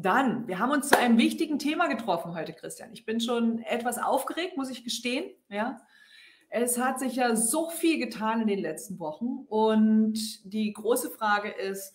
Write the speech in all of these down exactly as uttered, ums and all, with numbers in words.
Dann, wir haben uns zu einem wichtigen Thema getroffen heute, Christian. Ich bin schon etwas aufgeregt, muss ich gestehen. Ja. Es hat sich ja so viel getan in den letzten Wochen und die große Frage ist,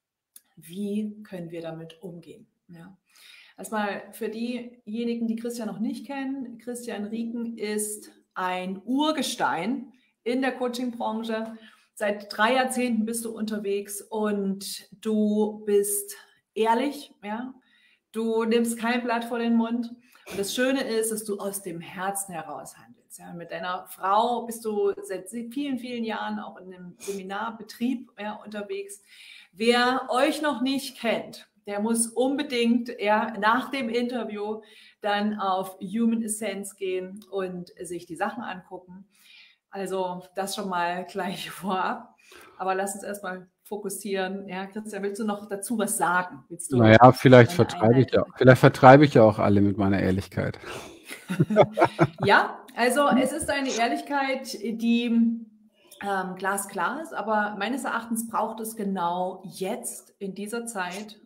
wie können wir damit umgehen? Ja. Erstmal für diejenigen, die Christian noch nicht kennen, Christian Rieken ist ein Urgestein in der Coaching-Branche. Seit drei Jahrzehnten bist du unterwegs und du bist ehrlich, ja. Du nimmst kein Blatt vor den Mund. Und das Schöne ist, dass du aus dem Herzen heraus handelst. Ja. Mit deiner Frau bist du seit vielen, vielen Jahren auch in einem Seminarbetrieb ja, unterwegs. Wer euch noch nicht kennt, der muss unbedingt ja, nach dem Interview dann auf Human Essence gehen und sich die Sachen angucken. Also das schon mal gleich vorab. Aber lass uns erstmal fokussieren. Ja, Christian, willst du noch dazu was sagen? Willst du naja, vielleicht vertreibe, ich ja, vielleicht vertreibe ich ja auch alle mit meiner Ehrlichkeit. Ja, also es ist eine Ehrlichkeit, die ähm, glasklar ist, aber meines Erachtens braucht es genau jetzt in dieser Zeit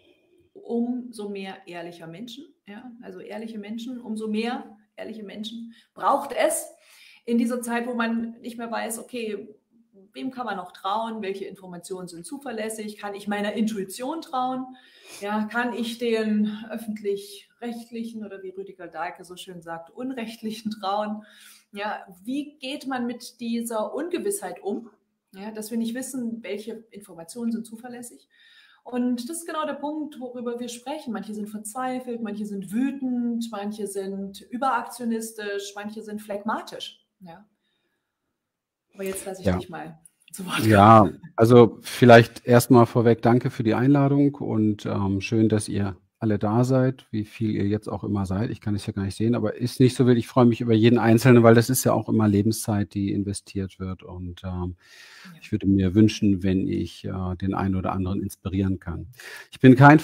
umso mehr ehrlicher Menschen. Ja? Also ehrliche Menschen, umso mehr ehrliche Menschen braucht es in dieser Zeit, wo man nicht mehr weiß, okay, wem kann man noch trauen? Welche Informationen sind zuverlässig? Kann ich meiner Intuition trauen? Ja, kann ich den öffentlich-rechtlichen oder wie Rüdiger Dahlke so schön sagt, unrechtlichen trauen? Ja, wie geht man mit dieser Ungewissheit um? Ja, dass wir nicht wissen, welche Informationen sind zuverlässig. Und das ist genau der Punkt, worüber wir sprechen. Manche sind verzweifelt, manche sind wütend, manche sind überaktionistisch, manche sind phlegmatisch. Ja. Aber jetzt lasse ich ja. dich mal zu Wort kommen. Ja, also vielleicht erstmal vorweg danke für die Einladung und ähm, schön, dass ihr alle da seid, wie viel ihr jetzt auch immer seid. Ich kann es ja gar nicht sehen, aber ist nicht so wild. Ich freue mich über jeden Einzelnen, weil das ist ja auch immer Lebenszeit, die investiert wird. Und ähm, ich würde mir wünschen, wenn ich äh, den einen oder anderen inspirieren kann. Ich bin kein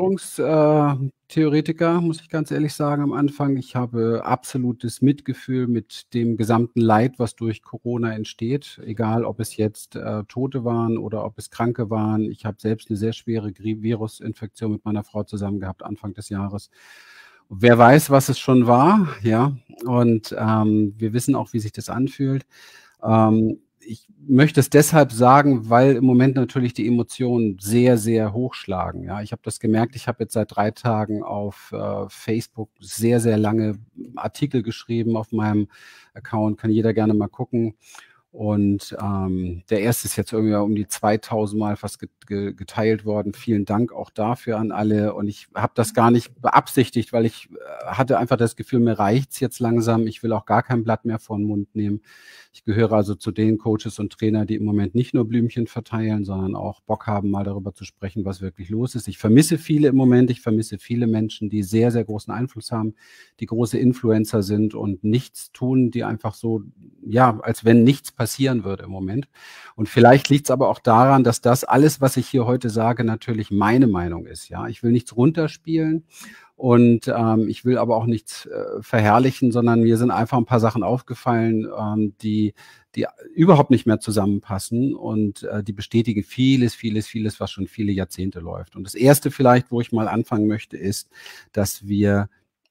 Verschwörungstheoretiker, muss ich ganz ehrlich sagen am Anfang. Ich habe absolutes Mitgefühl mit dem gesamten Leid, was durch Corona entsteht. Egal, ob es jetzt äh, Tote waren oder ob es Kranke waren. Ich habe selbst eine sehr schwere Virusinfektion mit meiner Frau zusammen gehabt Anfang des Jahres. Wer weiß, was es schon war, ja. Und ähm, wir wissen auch, wie sich das anfühlt. Ähm, Ich möchte es deshalb sagen, weil im Moment natürlich die Emotionen sehr, sehr hochschlagen. Ja, ich habe das gemerkt. Ich habe jetzt seit drei Tagen auf äh, Facebook sehr, sehr lange Artikel geschrieben auf meinem Account. Kann jeder gerne mal gucken. Und ähm, der erste ist jetzt irgendwie um die zweitausend Mal fast geteilt worden. Vielen Dank auch dafür an alle. Und ich habe das gar nicht beabsichtigt, weil ich äh, hatte einfach das Gefühl, mir reicht's jetzt langsam. Ich will auch gar kein Blatt mehr vor den Mund nehmen. Ich gehöre also zu den Coaches und Trainer, die im Moment nicht nur Blümchen verteilen, sondern auch Bock haben, mal darüber zu sprechen, was wirklich los ist. Ich vermisse viele im Moment. Ich vermisse viele Menschen, die sehr, sehr großen Einfluss haben, die große Influencer sind und nichts tun, die einfach so, ja, als wenn nichts passieren würde im Moment. Und vielleicht liegt es aber auch daran, dass das alles, was ich hier heute sage, natürlich meine Meinung ist. Ja, ich will nichts runterspielen. Und ähm, ich will aber auch nichts äh, verherrlichen, sondern mir sind einfach ein paar Sachen aufgefallen, ähm, die, die überhaupt nicht mehr zusammenpassen und äh, die bestätigen vieles, vieles, vieles, was schon viele Jahrzehnte läuft. Und das Erste vielleicht, wo ich mal anfangen möchte, ist, dass wir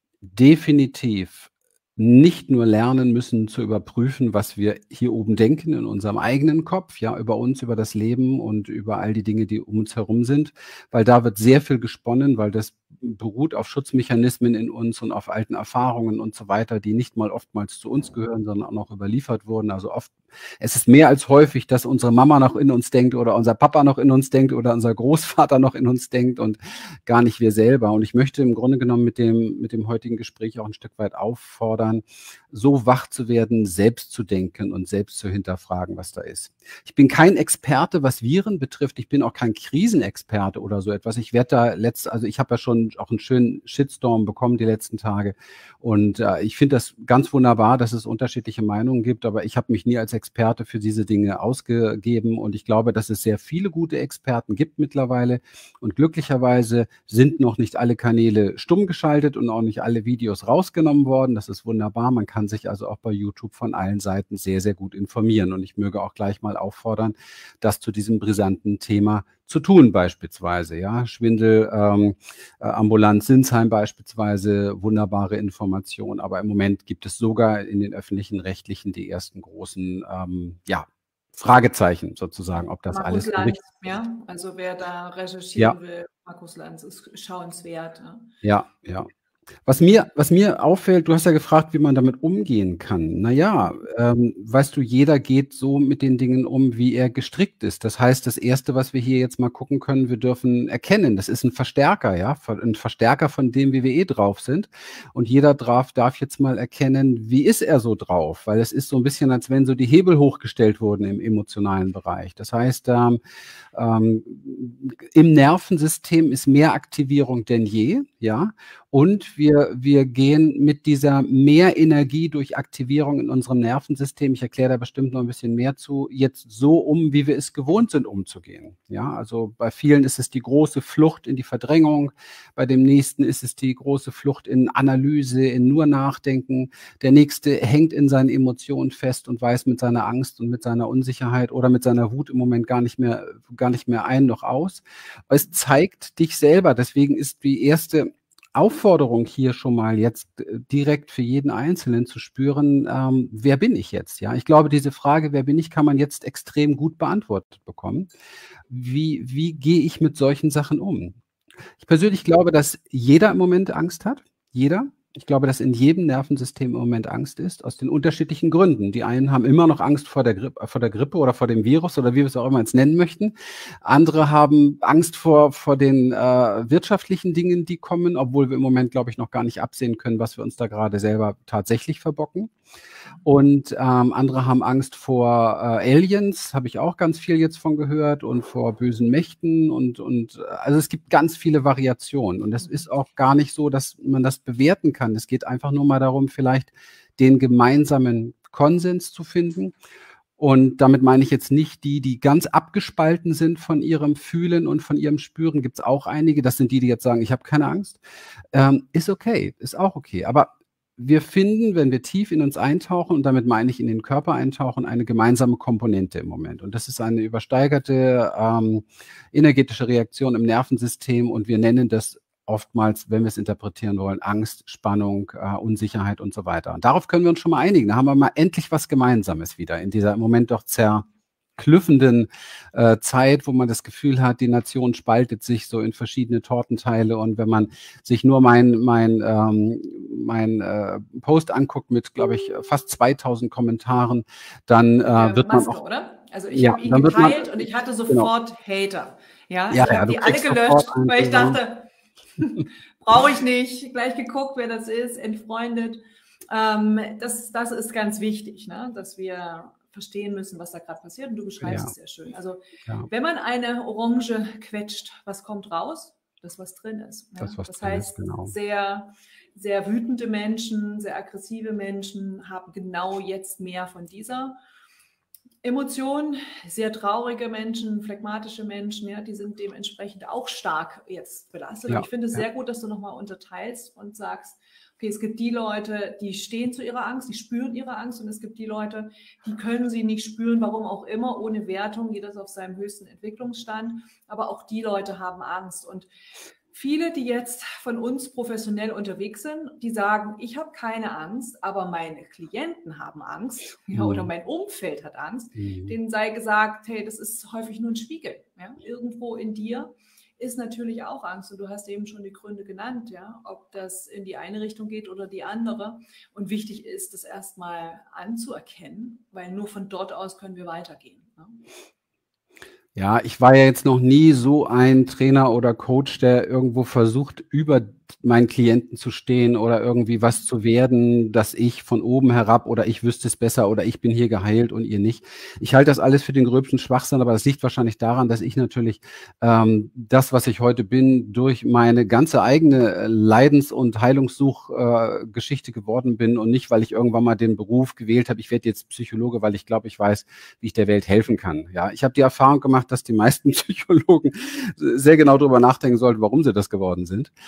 definitiv nicht nur lernen müssen zu überprüfen, was wir hier oben denken in unserem eigenen Kopf, ja, über uns, über das Leben und über all die Dinge, die um uns herum sind, weil da wird sehr viel gesponnen, weil das beruht auf Schutzmechanismen in uns und auf alten Erfahrungen und so weiter, die nicht mal oftmals zu uns gehören, sondern auch noch überliefert wurden. Also oft, es ist mehr als häufig, dass unsere Mama noch in uns denkt oder unser Papa noch in uns denkt oder unser Großvater noch in uns denkt und gar nicht wir selber. Und ich möchte im Grunde genommen mit dem, mit dem heutigen Gespräch auch ein Stück weit auffordern, so wach zu werden, selbst zu denken und selbst zu hinterfragen, was da ist. Ich bin kein Experte, was Viren betrifft. Ich bin auch kein Krisenexperte oder so etwas. Ich werde da letzt, also ich habe ja schon auch einen schönen Shitstorm bekommen die letzten Tage. Und äh, ich finde das ganz wunderbar, dass es unterschiedliche Meinungen gibt, aber ich habe mich nie als Experte für diese Dinge ausgegeben. Und ich glaube, dass es sehr viele gute Experten gibt mittlerweile. Und glücklicherweise sind noch nicht alle Kanäle stumm geschaltet und auch nicht alle Videos rausgenommen worden. Das ist wunderbar. Man kann sich also auch bei YouTube von allen Seiten sehr, sehr gut informieren. Und ich möge auch gleich mal auffordern, das zu diesem brisanten Thema zu tun beispielsweise, ja, Schwindel, ähm, äh, Ambulanz Sinsheim beispielsweise, wunderbare Information, aber im Moment gibt es sogar in den öffentlichen Rechtlichen die ersten großen, ähm, ja, Fragezeichen sozusagen, ob das Markus alles so Lanz, richtig ist. ja, also wer da Ja, recherchieren will, Markus Lanz ist schauenswert. Ja. ja, ja. Was mir, was mir auffällt, du hast ja gefragt, wie man damit umgehen kann. Naja, ähm, weißt du, jeder geht so mit den Dingen um, wie er gestrickt ist. Das heißt, das Erste, was wir hier jetzt mal gucken können, wir dürfen erkennen, das ist ein Verstärker, ja, ein Verstärker von dem, wie wir eh drauf sind. Und jeder darf, darf jetzt mal erkennen, wie ist er so drauf? Weil es ist so ein bisschen, als wenn so die Hebel hochgestellt wurden im emotionalen Bereich. Das heißt, ähm, ähm, im Nervensystem ist mehr Aktivierung denn je, ja. Und wir, wir gehen mit dieser Mehrenergie durch Aktivierung in unserem Nervensystem, ich erkläre da bestimmt noch ein bisschen mehr zu, jetzt so um, wie wir es gewohnt sind, umzugehen. Ja, also bei vielen ist es die große Flucht in die Verdrängung, bei dem nächsten ist es die große Flucht in Analyse, in nur Nachdenken. Der nächste hängt in seinen Emotionen fest und weiß mit seiner Angst und mit seiner Unsicherheit oder mit seiner Wut im Moment gar nicht mehr, gar nicht mehr ein noch aus. Es zeigt dich selber, deswegen ist die erste Aufforderung hier schon mal jetzt direkt für jeden Einzelnen zu spüren, ähm, wer bin ich jetzt? Ja, ich glaube, diese Frage, wer bin ich, kann man jetzt extrem gut beantwortet bekommen. Wie, wie gehe ich mit solchen Sachen um? Ich persönlich glaube, dass jeder im Moment Angst hat. Jeder. Ich glaube, dass in jedem Nervensystem im Moment Angst ist, aus den unterschiedlichen Gründen. Die einen haben immer noch Angst vor der Grippe, vor der Grippe oder vor dem Virus oder wie wir es auch immer jetzt nennen möchten. Andere haben Angst vor, vor den äh, wirtschaftlichen Dingen, die kommen, obwohl wir im Moment, glaube ich, noch gar nicht absehen können, was wir uns da gerade selber tatsächlich verbocken. Und ähm, andere haben Angst vor äh, Aliens, habe ich auch ganz viel jetzt von gehört, und vor bösen Mächten und, und also es gibt ganz viele Variationen. Und es ist auch gar nicht so, dass man das bewerten kann. Es geht einfach nur mal darum, vielleicht den gemeinsamen Konsens zu finden. Und damit meine ich jetzt nicht die, die ganz abgespalten sind von ihrem Fühlen und von ihrem Spüren. Gibt es auch einige. Das sind die, die jetzt sagen, ich habe keine Angst. Ähm, ist okay, ist auch okay. Aber wir finden, wenn wir tief in uns eintauchen, und damit meine ich in den Körper eintauchen, eine gemeinsame Komponente im Moment. Und das ist eine übersteigerte ähm, energetische Reaktion im Nervensystem. Und wir nennen das oftmals, wenn wir es interpretieren wollen, Angst, Spannung, äh, Unsicherheit und so weiter. Und darauf können wir uns schon mal einigen. Da haben wir mal endlich was Gemeinsames wieder in dieser im Moment doch zerklüffenden äh, Zeit, wo man das Gefühl hat, die Nation spaltet sich so in verschiedene Tortenteile. Und wenn man sich nur mein, mein, ähm, mein äh, Post anguckt mit, glaube ich, fast zweitausend Kommentaren, dann äh, wird Maske, man auch... oder? Also ich ja, habe ihn dann wird man, geteilt und ich hatte genau. sofort Hater. Ja, Ja, ich ja, habe du die alle kriegst gelöscht, sofort weil ich einen- dachte, brauche ich nicht. Gleich geguckt, wer das ist, entfreundet. Ähm, das, das ist ganz wichtig, ne? Dass wir verstehen müssen, was da gerade passiert. Und du beschreibst Ja. es sehr schön. Also Ja. wenn man eine Orange quetscht, was kommt raus? Das, was drin ist. Ja? Das, was das drin ist, heißt, genau. sehr, sehr wütende Menschen, sehr aggressive Menschen haben genau jetzt mehr von dieser Emotionen. Sehr traurige Menschen, phlegmatische Menschen, ja, die sind dementsprechend auch stark jetzt belastet. Ja, Und ich finde es ja. sehr gut, dass du nochmal unterteilst und sagst, okay, es gibt die Leute, die stehen zu ihrer Angst, die spüren ihre Angst, und es gibt die Leute, die können sie nicht spüren, warum auch immer, ohne Wertung, jeder auf seinem höchsten Entwicklungsstand. Aber auch die Leute haben Angst. Und viele, die jetzt von uns professionell unterwegs sind, die sagen, ich habe keine Angst, aber meine Klienten haben Angst, ja, Mhm. oder mein Umfeld hat Angst, Mhm. denen sei gesagt, hey, das ist häufig nur ein Spiegel. Ja? Irgendwo in dir ist natürlich auch Angst, und du hast eben schon die Gründe genannt, ja, ob das in die eine Richtung geht oder die andere. Und wichtig ist, das erstmal anzuerkennen, weil nur von dort aus können wir weitergehen. Ne? Ja, ich war ja jetzt noch nie so ein Trainer oder Coach, der irgendwo versucht, über meinen Klienten zu stehen oder irgendwie was zu werden, dass ich von oben herab oder ich wüsste es besser oder ich bin hier geheilt und ihr nicht. Ich halte das alles für den gröbsten Schwachsinn, aber das liegt wahrscheinlich daran, dass ich natürlich ähm, das, was ich heute bin, durch meine ganze eigene Leidens- und Heilungssuchgeschichte äh, geworden bin und nicht, weil ich irgendwann mal den Beruf gewählt habe, ich werde jetzt Psychologe, weil ich glaube, ich weiß, wie ich der Welt helfen kann. Ja, ich habe die Erfahrung gemacht, dass die meisten Psychologen sehr genau darüber nachdenken sollten, warum sie das geworden sind. Und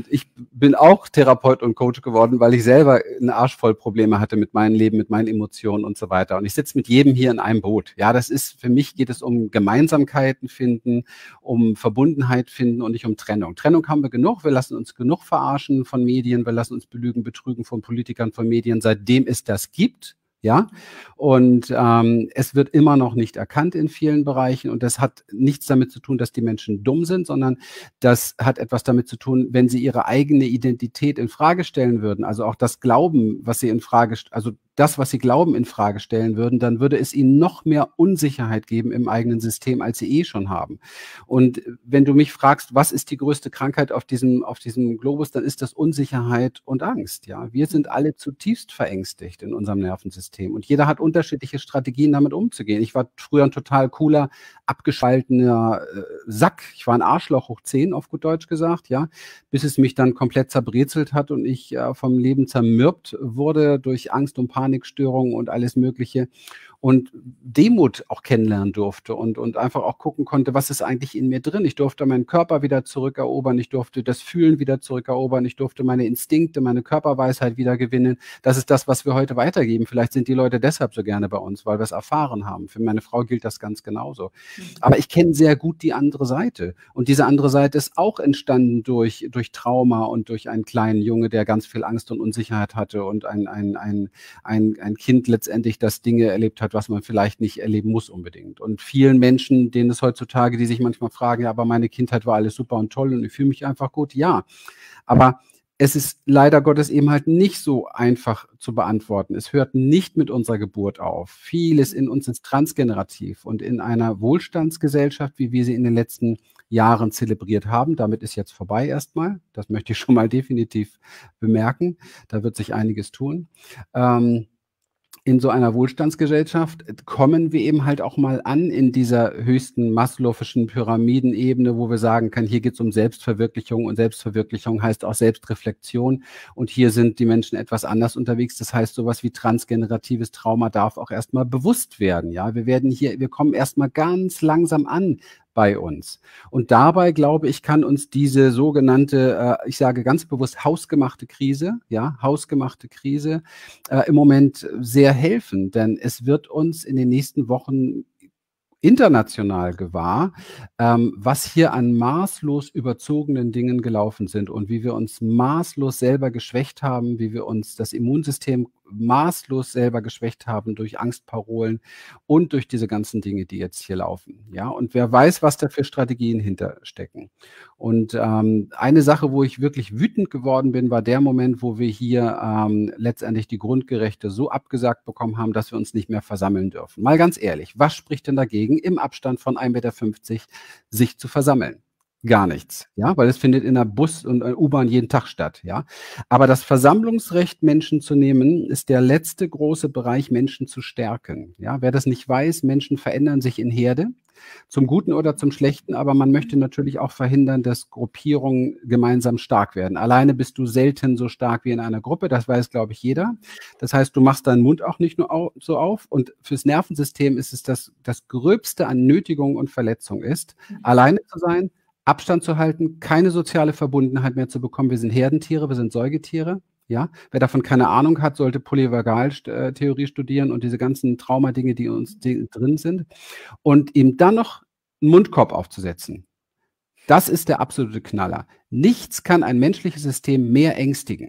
Und ich bin auch Therapeut und Coach geworden, weil ich selber einen Arsch voll Probleme hatte mit meinem Leben, mit meinen Emotionen und so weiter. Und ich sitze mit jedem hier in einem Boot. Ja, das ist, für mich geht es um Gemeinsamkeiten finden, um Verbundenheit finden und nicht um Trennung. Trennung haben wir genug. Wir lassen uns genug verarschen von Medien. Wir lassen uns belügen, betrügen von Politikern, von Medien, seitdem es das gibt. Ja, und ähm, es wird immer noch nicht erkannt in vielen Bereichen und das hat nichts damit zu tun, dass die Menschen dumm sind, sondern das hat etwas damit zu tun, wenn sie ihre eigene Identität in Frage stellen würden, also auch das Glauben, was sie in Frage, also das, was sie glauben, in Frage stellen würden, dann würde es ihnen noch mehr Unsicherheit geben im eigenen System, als sie eh schon haben. Und wenn du mich fragst, was ist die größte Krankheit auf diesem, auf diesem Globus, dann ist das Unsicherheit und Angst. Ja, wir sind alle zutiefst verängstigt in unserem Nervensystem und jeder hat unterschiedliche Strategien, damit umzugehen. Ich war früher ein total cooler, abgespaltener äh, Sack. Ich war ein Arschloch hoch zehn, auf gut Deutsch gesagt, ja, bis es mich dann komplett zerbrezelt hat und ich äh, vom Leben zermürbt wurde durch Angst und Panikstörungen und alles Mögliche und Demut auch kennenlernen durfte und, und einfach auch gucken konnte, was ist eigentlich in mir drin. Ich durfte meinen Körper wieder zurückerobern, ich durfte das Fühlen wieder zurückerobern, ich durfte meine Instinkte, meine Körperweisheit wieder gewinnen. Das ist das, was wir heute weitergeben. Vielleicht sind die Leute deshalb so gerne bei uns, weil wir es erfahren haben. Für meine Frau gilt das ganz genauso. Aber ich kenne sehr gut die andere Seite. Und diese andere Seite ist auch entstanden durch, durch Trauma und durch einen kleinen Junge, der ganz viel Angst und Unsicherheit hatte und ein, ein, ein, ein, ein Kind letztendlich, das Dinge erlebt hat, was man vielleicht nicht erleben muss unbedingt. Und vielen Menschen, denen es heutzutage, die sich manchmal fragen, ja, aber meine Kindheit war alles super und toll und ich fühle mich einfach gut. Ja, aber es ist leider Gottes eben halt nicht so einfach zu beantworten. Es hört nicht mit unserer Geburt auf. Vieles in uns ist transgenerativ und in einer Wohlstandsgesellschaft, wie wir sie in den letzten Jahren zelebriert haben, damit ist jetzt vorbei erstmal. Das möchte ich schon mal definitiv bemerken. Da wird sich einiges tun. Ähm, In so einer Wohlstandsgesellschaft kommen wir eben halt auch mal an in dieser höchsten maslow'schen Pyramidenebene, wo wir sagen können, hier geht es um Selbstverwirklichung und Selbstverwirklichung heißt auch Selbstreflexion und hier sind die Menschen etwas anders unterwegs. Das heißt, sowas wie transgeneratives Trauma darf auch erstmal bewusst werden. Ja, wir werden hier, wir kommen erstmal ganz langsam an bei uns. Und dabei, glaube ich, kann uns diese sogenannte, äh, ich sage ganz bewusst hausgemachte Krise, ja, hausgemachte Krise äh, im Moment sehr helfen, denn es wird uns in den nächsten Wochen international gewahr, ähm, was hier an maßlos überzogenen Dingen gelaufen sind und wie wir uns maßlos selber geschwächt haben, wie wir uns das Immunsystem maßlos selber geschwächt haben durch Angstparolen und durch diese ganzen Dinge, die jetzt hier laufen. Ja, und wer weiß, was da für Strategien hinterstecken. Und ähm, eine Sache, wo ich wirklich wütend geworden bin, war der Moment, wo wir hier ähm, letztendlich die Grundgerechte so abgesagt bekommen haben, dass wir uns nicht mehr versammeln dürfen. Mal ganz ehrlich, was spricht denn dagegen, im Abstand von ein Meter fünfzig sich zu versammeln? Gar nichts, ja, weil es findet in der Bus- und U-Bahn jeden Tag statt, ja. Aber das Versammlungsrecht, Menschen zu nehmen, ist der letzte große Bereich, Menschen zu stärken. Ja, wer das nicht weiß, Menschen verändern sich in Herde, zum Guten oder zum Schlechten, aber man möchte natürlich auch verhindern, dass Gruppierungen gemeinsam stark werden. Alleine bist du selten so stark wie in einer Gruppe, das weiß, glaube ich, jeder. Das heißt, du machst deinen Mund auch nicht nur au- so auf und fürs Nervensystem ist es das, das Gröbste an Nötigung und Verletzung ist, alleine zu sein, Abstand zu halten, keine soziale Verbundenheit mehr zu bekommen. Wir sind Herdentiere, wir sind Säugetiere. Ja, wer davon keine Ahnung hat, sollte Polyvagaltheorie studieren und diese ganzen Traumadinge, die in uns die drin sind. Und ihm dann noch einen Mundkorb aufzusetzen, das ist der absolute Knaller. Nichts kann ein menschliches System mehr ängstigen.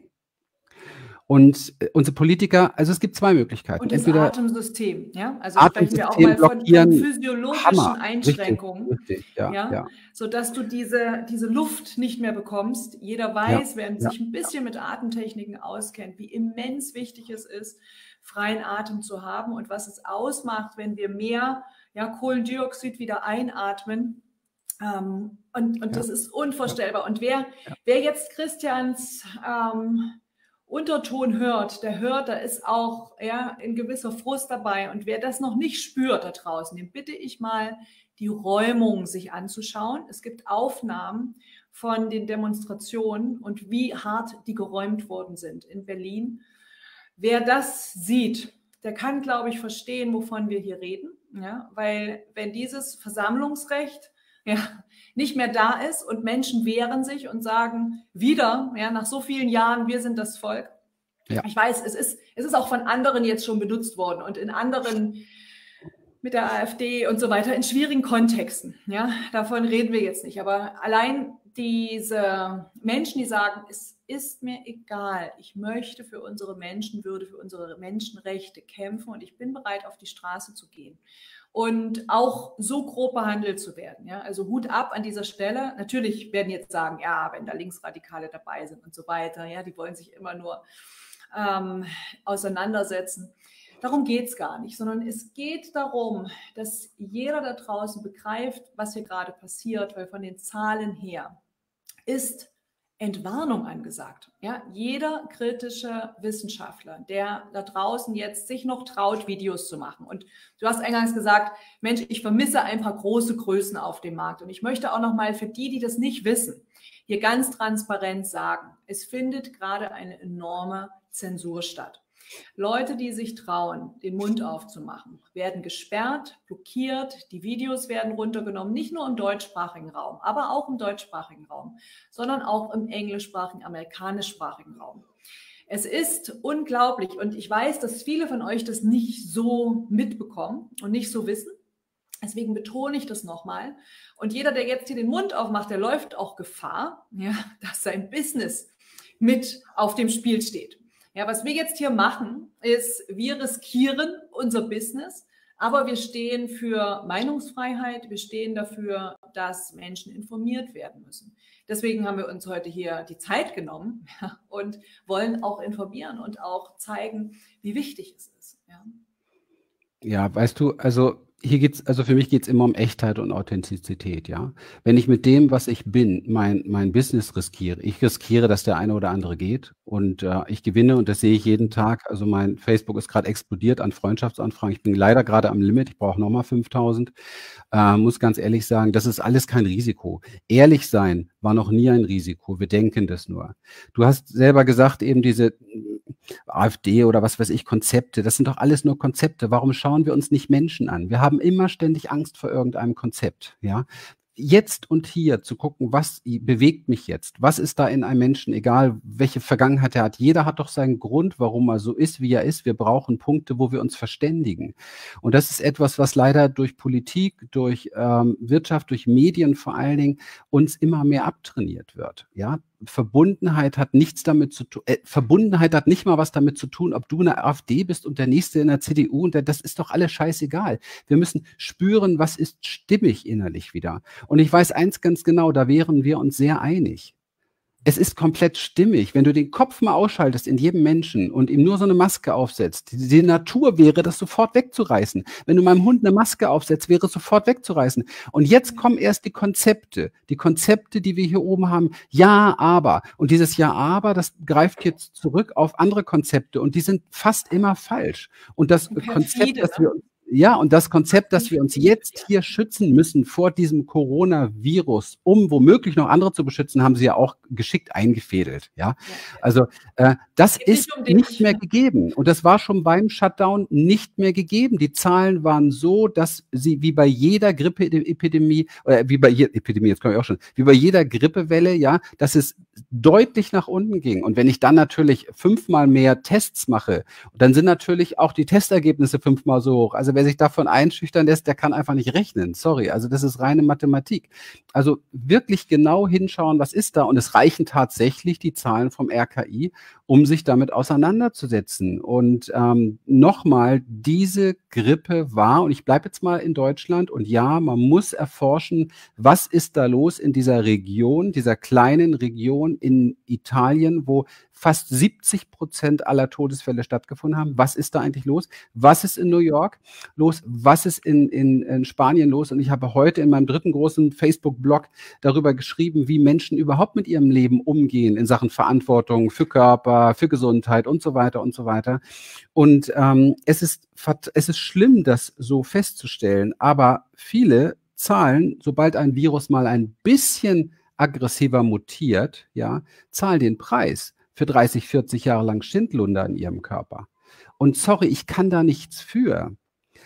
Und äh, unsere Politiker, also es gibt zwei Möglichkeiten. Und das Entweder Atemsystem, ja? Also sprechen wir auch Atemsystem mal von, von blockieren, physiologischen Hammer. Richtig, Einschränkungen, richtig, ja, ja? ja, Sodass du diese, diese Luft nicht mehr bekommst. Jeder ja, weiß, wer ja. sich ein bisschen mit Atemtechniken auskennt, wie immens wichtig es ist, freien Atem zu haben und was es ausmacht, wenn wir mehr ja, Kohlendioxid wieder einatmen. Ähm, und, und Ja, das ist unvorstellbar. Und wer, ja. wer jetzt Christians ähm, Unterton hört, der hört, da ist auch ja, ein gewisser Frust dabei. Und wer das noch nicht spürt da draußen, den bitte ich mal, die Räumung sich anzuschauen. Es gibt Aufnahmen von den Demonstrationen und wie hart die geräumt worden sind in Berlin. Wer das sieht, der kann, glaube ich, verstehen, wovon wir hier reden. Ja? Weil wenn dieses Versammlungsrecht ja, nicht mehr da ist und Menschen wehren sich und sagen wieder, ja, nach so vielen Jahren, wir sind das Volk. Ja. Ich weiß, es ist, es ist auch von anderen jetzt schon benutzt worden und in anderen mit der AfD und so weiter in schwierigen Kontexten. Ja, davon reden wir jetzt nicht. Aber allein diese Menschen, die sagen, es ist mir egal, ich möchte für unsere Menschenwürde, für unsere Menschenrechte kämpfen und ich bin bereit, auf die Straße zu gehen und auch so grob behandelt zu werden. Ja, also Hut ab an dieser Stelle. Natürlich werden jetzt sagen, ja, wenn da Linksradikale dabei sind und so weiter, ja, die wollen sich immer nur ähm, auseinandersetzen. Darum geht es gar nicht, sondern es geht darum, dass jeder da draußen begreift, was hier gerade passiert, weil von den Zahlen her ist Entwarnung angesagt. Ja, jeder kritische Wissenschaftler, der da draußen jetzt sich noch traut, Videos zu machen. Und du hast eingangs gesagt, Mensch, ich vermisse ein paar große Größen auf dem Markt. Und ich möchte auch noch mal für die, die das nicht wissen, hier ganz transparent sagen, es findet gerade eine enorme Zensur statt. Leute, die sich trauen, den Mund aufzumachen, werden gesperrt, blockiert, die Videos werden runtergenommen, nicht nur im deutschsprachigen Raum, aber auch im deutschsprachigen Raum, sondern auch im englischsprachigen, amerikanischsprachigen Raum. Es ist unglaublich und ich weiß, dass viele von euch das nicht so mitbekommen und nicht so wissen. Deswegen betone ich das nochmal. Und jeder, der jetzt hier den Mund aufmacht, der läuft auch Gefahr, ja, dass sein Business mit auf dem Spiel steht. Ja, was wir jetzt hier machen, ist, wir riskieren unser Business, aber wir stehen für Meinungsfreiheit, wir stehen dafür, dass Menschen informiert werden müssen. Deswegen haben wir uns heute hier die Zeit genommen, ja, und wollen auch informieren und auch zeigen, wie wichtig es ist. Ja, ja, weißt du, also hier geht's, also für mich geht's immer um Echtheit und Authentizität, ja. Wenn ich mit dem, was ich bin, mein, mein Business riskiere, ich riskiere, dass der eine oder andere geht und äh, ich gewinne und das sehe ich jeden Tag. Also mein Facebook ist gerade explodiert an Freundschaftsanfragen. Ich bin leider gerade am Limit, ich brauche nochmal fünftausend. Äh, muss ganz ehrlich sagen, das ist alles kein Risiko. Ehrlich sein war noch nie ein Risiko. Wir denken das nur. Du hast selber gesagt, eben diese AfD oder was weiß ich, Konzepte, das sind doch alles nur Konzepte. Warum schauen wir uns nicht Menschen an? Wir haben immer ständig Angst vor irgendeinem Konzept, ja. Jetzt und hier zu gucken, was bewegt mich jetzt? Was ist da in einem Menschen, egal welche Vergangenheit er hat? Jeder hat doch seinen Grund, warum er so ist, wie er ist. Wir brauchen Punkte, wo wir uns verständigen. Und das ist etwas, was leider durch Politik, durch ähm, Wirtschaft, durch Medien vor allen Dingen uns immer mehr abtrainiert wird, ja. Verbundenheit hat nichts damit zu tun, äh, Verbundenheit hat nicht mal was damit zu tun, ob du in der AfD bist und der Nächste in der C D U und der, das ist doch alles scheißegal. Wir müssen spüren, was ist stimmig innerlich wieder. Und ich weiß eins ganz genau, da wären wir uns sehr einig. Es ist komplett stimmig. Wenn du den Kopf mal ausschaltest in jedem Menschen und ihm nur so eine Maske aufsetzt, die, die Natur wäre, das sofort wegzureißen. Wenn du meinem Hund eine Maske aufsetzt, wäre es sofort wegzureißen. Und jetzt kommen erst die Konzepte. Die Konzepte, die wir hier oben haben. Ja, aber. Und dieses Ja, aber, das greift jetzt zurück auf andere Konzepte. Und die sind fast immer falsch. Und das Konzept, das wir uns Ja, und das Konzept, dass wir uns jetzt hier schützen müssen vor diesem Coronavirus, um womöglich noch andere zu beschützen, haben sie ja auch geschickt eingefädelt. Ja, also äh, das ist nicht mehr gegeben. Und das war schon beim Shutdown nicht mehr gegeben. Die Zahlen waren so, dass sie wie bei jeder Grippeepidemie, oder wie bei jeder Epidemie, jetzt komme ich auch schon, wie bei jeder Grippewelle, ja, dass es deutlich nach unten ging. Und wenn ich dann natürlich fünfmal mehr Tests mache, dann sind natürlich auch die Testergebnisse fünfmal so hoch. Also wer sich davon einschüchtern lässt, der kann einfach nicht rechnen. Sorry, also das ist reine Mathematik. Also wirklich genau hinschauen, was ist da? Und es reichen tatsächlich die Zahlen vom R K I, um sich damit auseinanderzusetzen. Und ähm, nochmal, diese Grippe war, und ich bleibe jetzt mal in Deutschland, und ja, man muss erforschen, was ist da los in dieser Region, dieser kleinen Region in Italien, wo fast siebzig Prozent aller Todesfälle stattgefunden haben. Was ist da eigentlich los? Was ist in New York los? Was ist in, in, in Spanien los? Und ich habe heute in meinem dritten großen Facebook-Blog darüber geschrieben, wie Menschen überhaupt mit ihrem Leben umgehen in Sachen Verantwortung für Körper, für Gesundheit und so weiter und so weiter. Und ähm, es ist, es ist schlimm, das so festzustellen, aber viele Zahlen, sobald ein Virus mal ein bisschen aggressiver mutiert, ja, zahlen den Preis für dreißig, vierzig Jahre lang Schindlunder in ihrem Körper. Und sorry, ich kann da nichts für.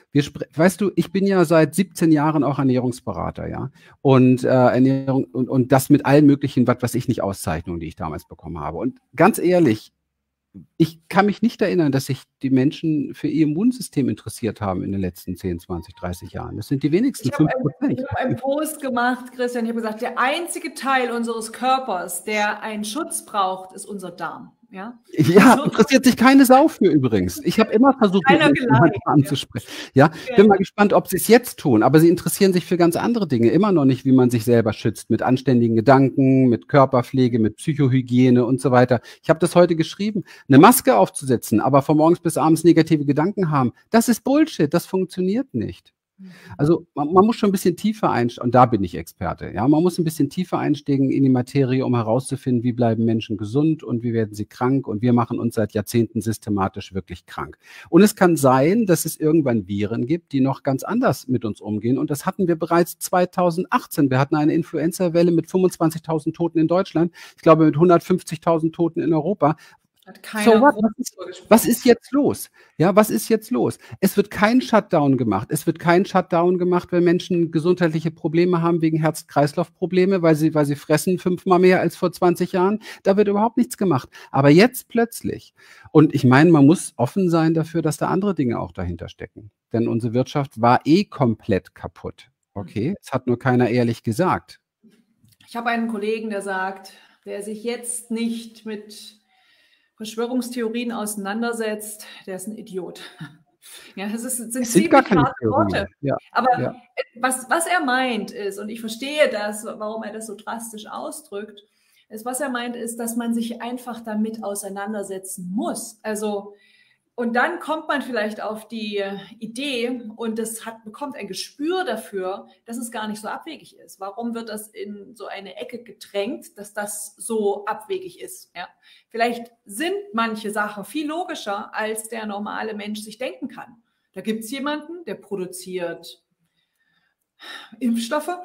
Wir weißt du, ich bin ja seit siebzehn Jahren auch Ernährungsberater, ja. Und äh, Ernährung und, und das mit allen möglichen, was weiß ich nicht, Auszeichnungen, die ich damals bekommen habe. Und ganz ehrlich, ich kann mich nicht erinnern, dass sich die Menschen für ihr Immunsystem interessiert haben in den letzten zehn, zwanzig, dreißig Jahren. Das sind die wenigsten, Ich habe fünf Prozent. einen, hab einen Post gemacht, Christian, ich habe gesagt, der einzige Teil unseres Körpers, der einen Schutz braucht, ist unser Darm. Ja, ja so interessiert sich keine Sau für übrigens. Ich habe immer versucht, mit Menschen anzusprechen. Ja, ja. Bin mal gespannt, ob sie es jetzt tun, aber sie interessieren sich für ganz andere Dinge. Immer noch nicht, wie man sich selber schützt, mit anständigen Gedanken, mit Körperpflege, mit Psychohygiene und so weiter. Ich habe das heute geschrieben. Eine Maske aufzusetzen, aber von morgens bis abends negative Gedanken haben, das ist Bullshit, das funktioniert nicht. Also man, man muss schon ein bisschen tiefer einsteigen, und da bin ich Experte, ja, man muss ein bisschen tiefer einsteigen in die Materie, um herauszufinden, wie bleiben Menschen gesund und wie werden sie krank, und wir machen uns seit Jahrzehnten systematisch wirklich krank. Und es kann sein, dass es irgendwann Viren gibt, die noch ganz anders mit uns umgehen, und das hatten wir bereits zweitausendachtzehn. Wir hatten eine Influenza-Welle mit fünfundzwanzigtausend Toten in Deutschland, ich glaube mit hundertfünfzigtausend Toten in Europa. So what? Was, ist, was ist jetzt los? Ja, was ist jetzt los? Es wird kein Shutdown gemacht. Es wird kein Shutdown gemacht, wenn Menschen gesundheitliche Probleme haben wegen Herz-Kreislauf-Probleme, weil sie, weil sie fressen fünfmal mehr als vor zwanzig Jahren. Da wird überhaupt nichts gemacht. Aber jetzt plötzlich. Und ich meine, man muss offen sein dafür, dass da andere Dinge auch dahinter stecken. Denn unsere Wirtschaft war eh komplett kaputt. Okay, es hat nur keiner ehrlich gesagt. Ich habe einen Kollegen, der sagt, wer sich jetzt nicht mit Verschwörungstheorien auseinandersetzt, der ist ein Idiot. Ja, das ist, sind es sind gar keine harte Worte. Ja, aber ja. Was, was er meint ist, und ich verstehe das, warum er das so drastisch ausdrückt, ist, was er meint ist, dass man sich einfach damit auseinandersetzen muss. Also, und dann kommt man vielleicht auf die Idee und das hat, bekommt ein Gespür dafür, dass es gar nicht so abwegig ist. Warum wird das in so eine Ecke gedrängt, dass das so abwegig ist? Ja? Vielleicht sind manche Sachen viel logischer, als der normale Mensch sich denken kann. Da gibt es jemanden, der produziert Impfstoffe.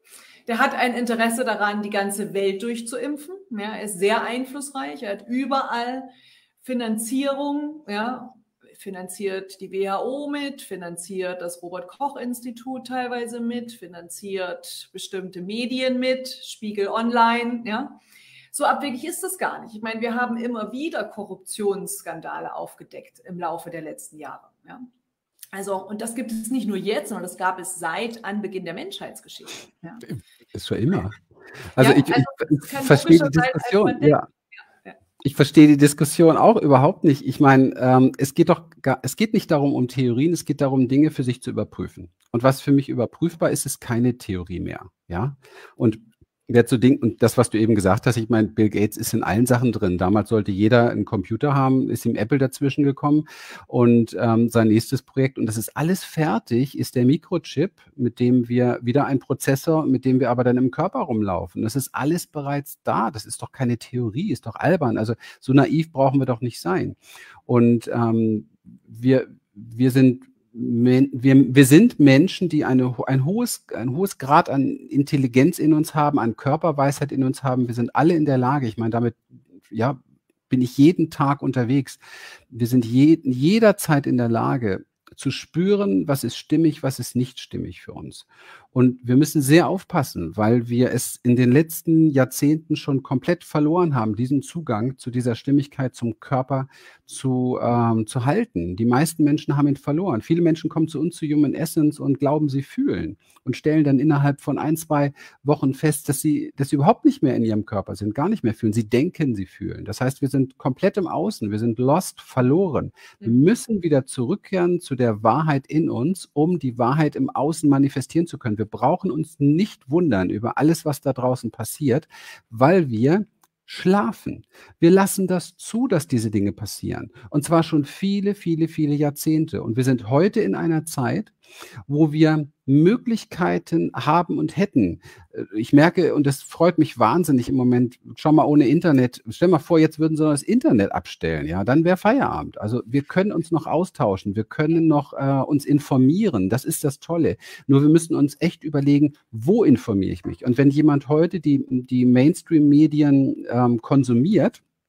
Der hat ein Interesse daran, die ganze Welt durchzuimpfen. Ja, er ist sehr einflussreich, er hat überall Finanzierung, ja, finanziert die W H O mit, finanziert das Robert-Koch-Institut teilweise mit, finanziert bestimmte Medien mit, Spiegel Online, ja. So abwegig ist das gar nicht. Ich meine, wir haben immer wieder Korruptionsskandale aufgedeckt im Laufe der letzten Jahre, ja. Also, und das gibt es nicht nur jetzt, sondern das gab es seit Anbeginn der Menschheitsgeschichte. Ja. Ist schon immer. Also, ja, ich, also ich, ich verstehe die Diskussion, ja. Ich verstehe die Diskussion auch überhaupt nicht. Ich meine, ähm, es geht doch, gar, es geht nicht darum um Theorien, es geht darum, Dinge für sich zu überprüfen. Und was für mich überprüfbar ist, ist keine Theorie mehr. Ja, und wer zu Ding, und das, was du eben gesagt hast, ich meine, Bill Gates ist in allen Sachen drin. Damals sollte jeder einen Computer haben, ist ihm Apple dazwischen gekommen und ähm, sein nächstes Projekt, und das ist alles fertig, ist der Mikrochip, mit dem wir wieder ein Prozessor, mit dem wir aber dann im Körper rumlaufen. Das ist alles bereits da. Das ist doch keine Theorie, ist doch albern. Also so naiv brauchen wir doch nicht sein. Und ähm, wir, wir sind Wir, wir sind Menschen, die eine, ein, hohes, ein hohes Grad an Intelligenz in uns haben, an Körperweisheit in uns haben. Wir sind alle in der Lage, ich meine, damit ja, bin ich jeden Tag unterwegs. Wir sind je, jederzeit in der Lage, zu spüren, was ist stimmig, was ist nicht stimmig für uns. Und wir müssen sehr aufpassen, weil wir es in den letzten Jahrzehnten schon komplett verloren haben, diesen Zugang zu dieser Stimmigkeit zum Körper zu, ähm, zu halten. Die meisten Menschen haben ihn verloren. Viele Menschen kommen zu uns zu Human Essence und glauben, sie fühlen und stellen dann innerhalb von ein, zwei Wochen fest, dass sie, dass sie überhaupt nicht mehr in ihrem Körper sind, gar nicht mehr fühlen. Sie denken, sie fühlen. Das heißt, wir sind komplett im Außen, wir sind lost, verloren. Wir müssen wieder zurückkehren zu der Wahrheit in uns, um die Wahrheit im Außen manifestieren zu können. Wir brauchen uns nicht wundern über alles, was da draußen passiert, weil wir schlafen. Wir lassen das zu, dass diese Dinge passieren. Und zwar schon viele, viele, viele Jahrzehnte. Und wir sind heute in einer Zeit, wo wir Möglichkeiten haben und hätten. Ich merke, und das freut mich wahnsinnig im Moment, schau mal, ohne Internet, stell mal vor, jetzt würden sie das Internet abstellen, ja, dann wäre Feierabend. Also wir können uns noch austauschen, wir können noch äh, uns informieren, das ist das Tolle. Nur wir müssen uns echt überlegen, wo informiere ich mich? Und wenn jemand heute die, die Mainstream-Medien ähm, konsumiert,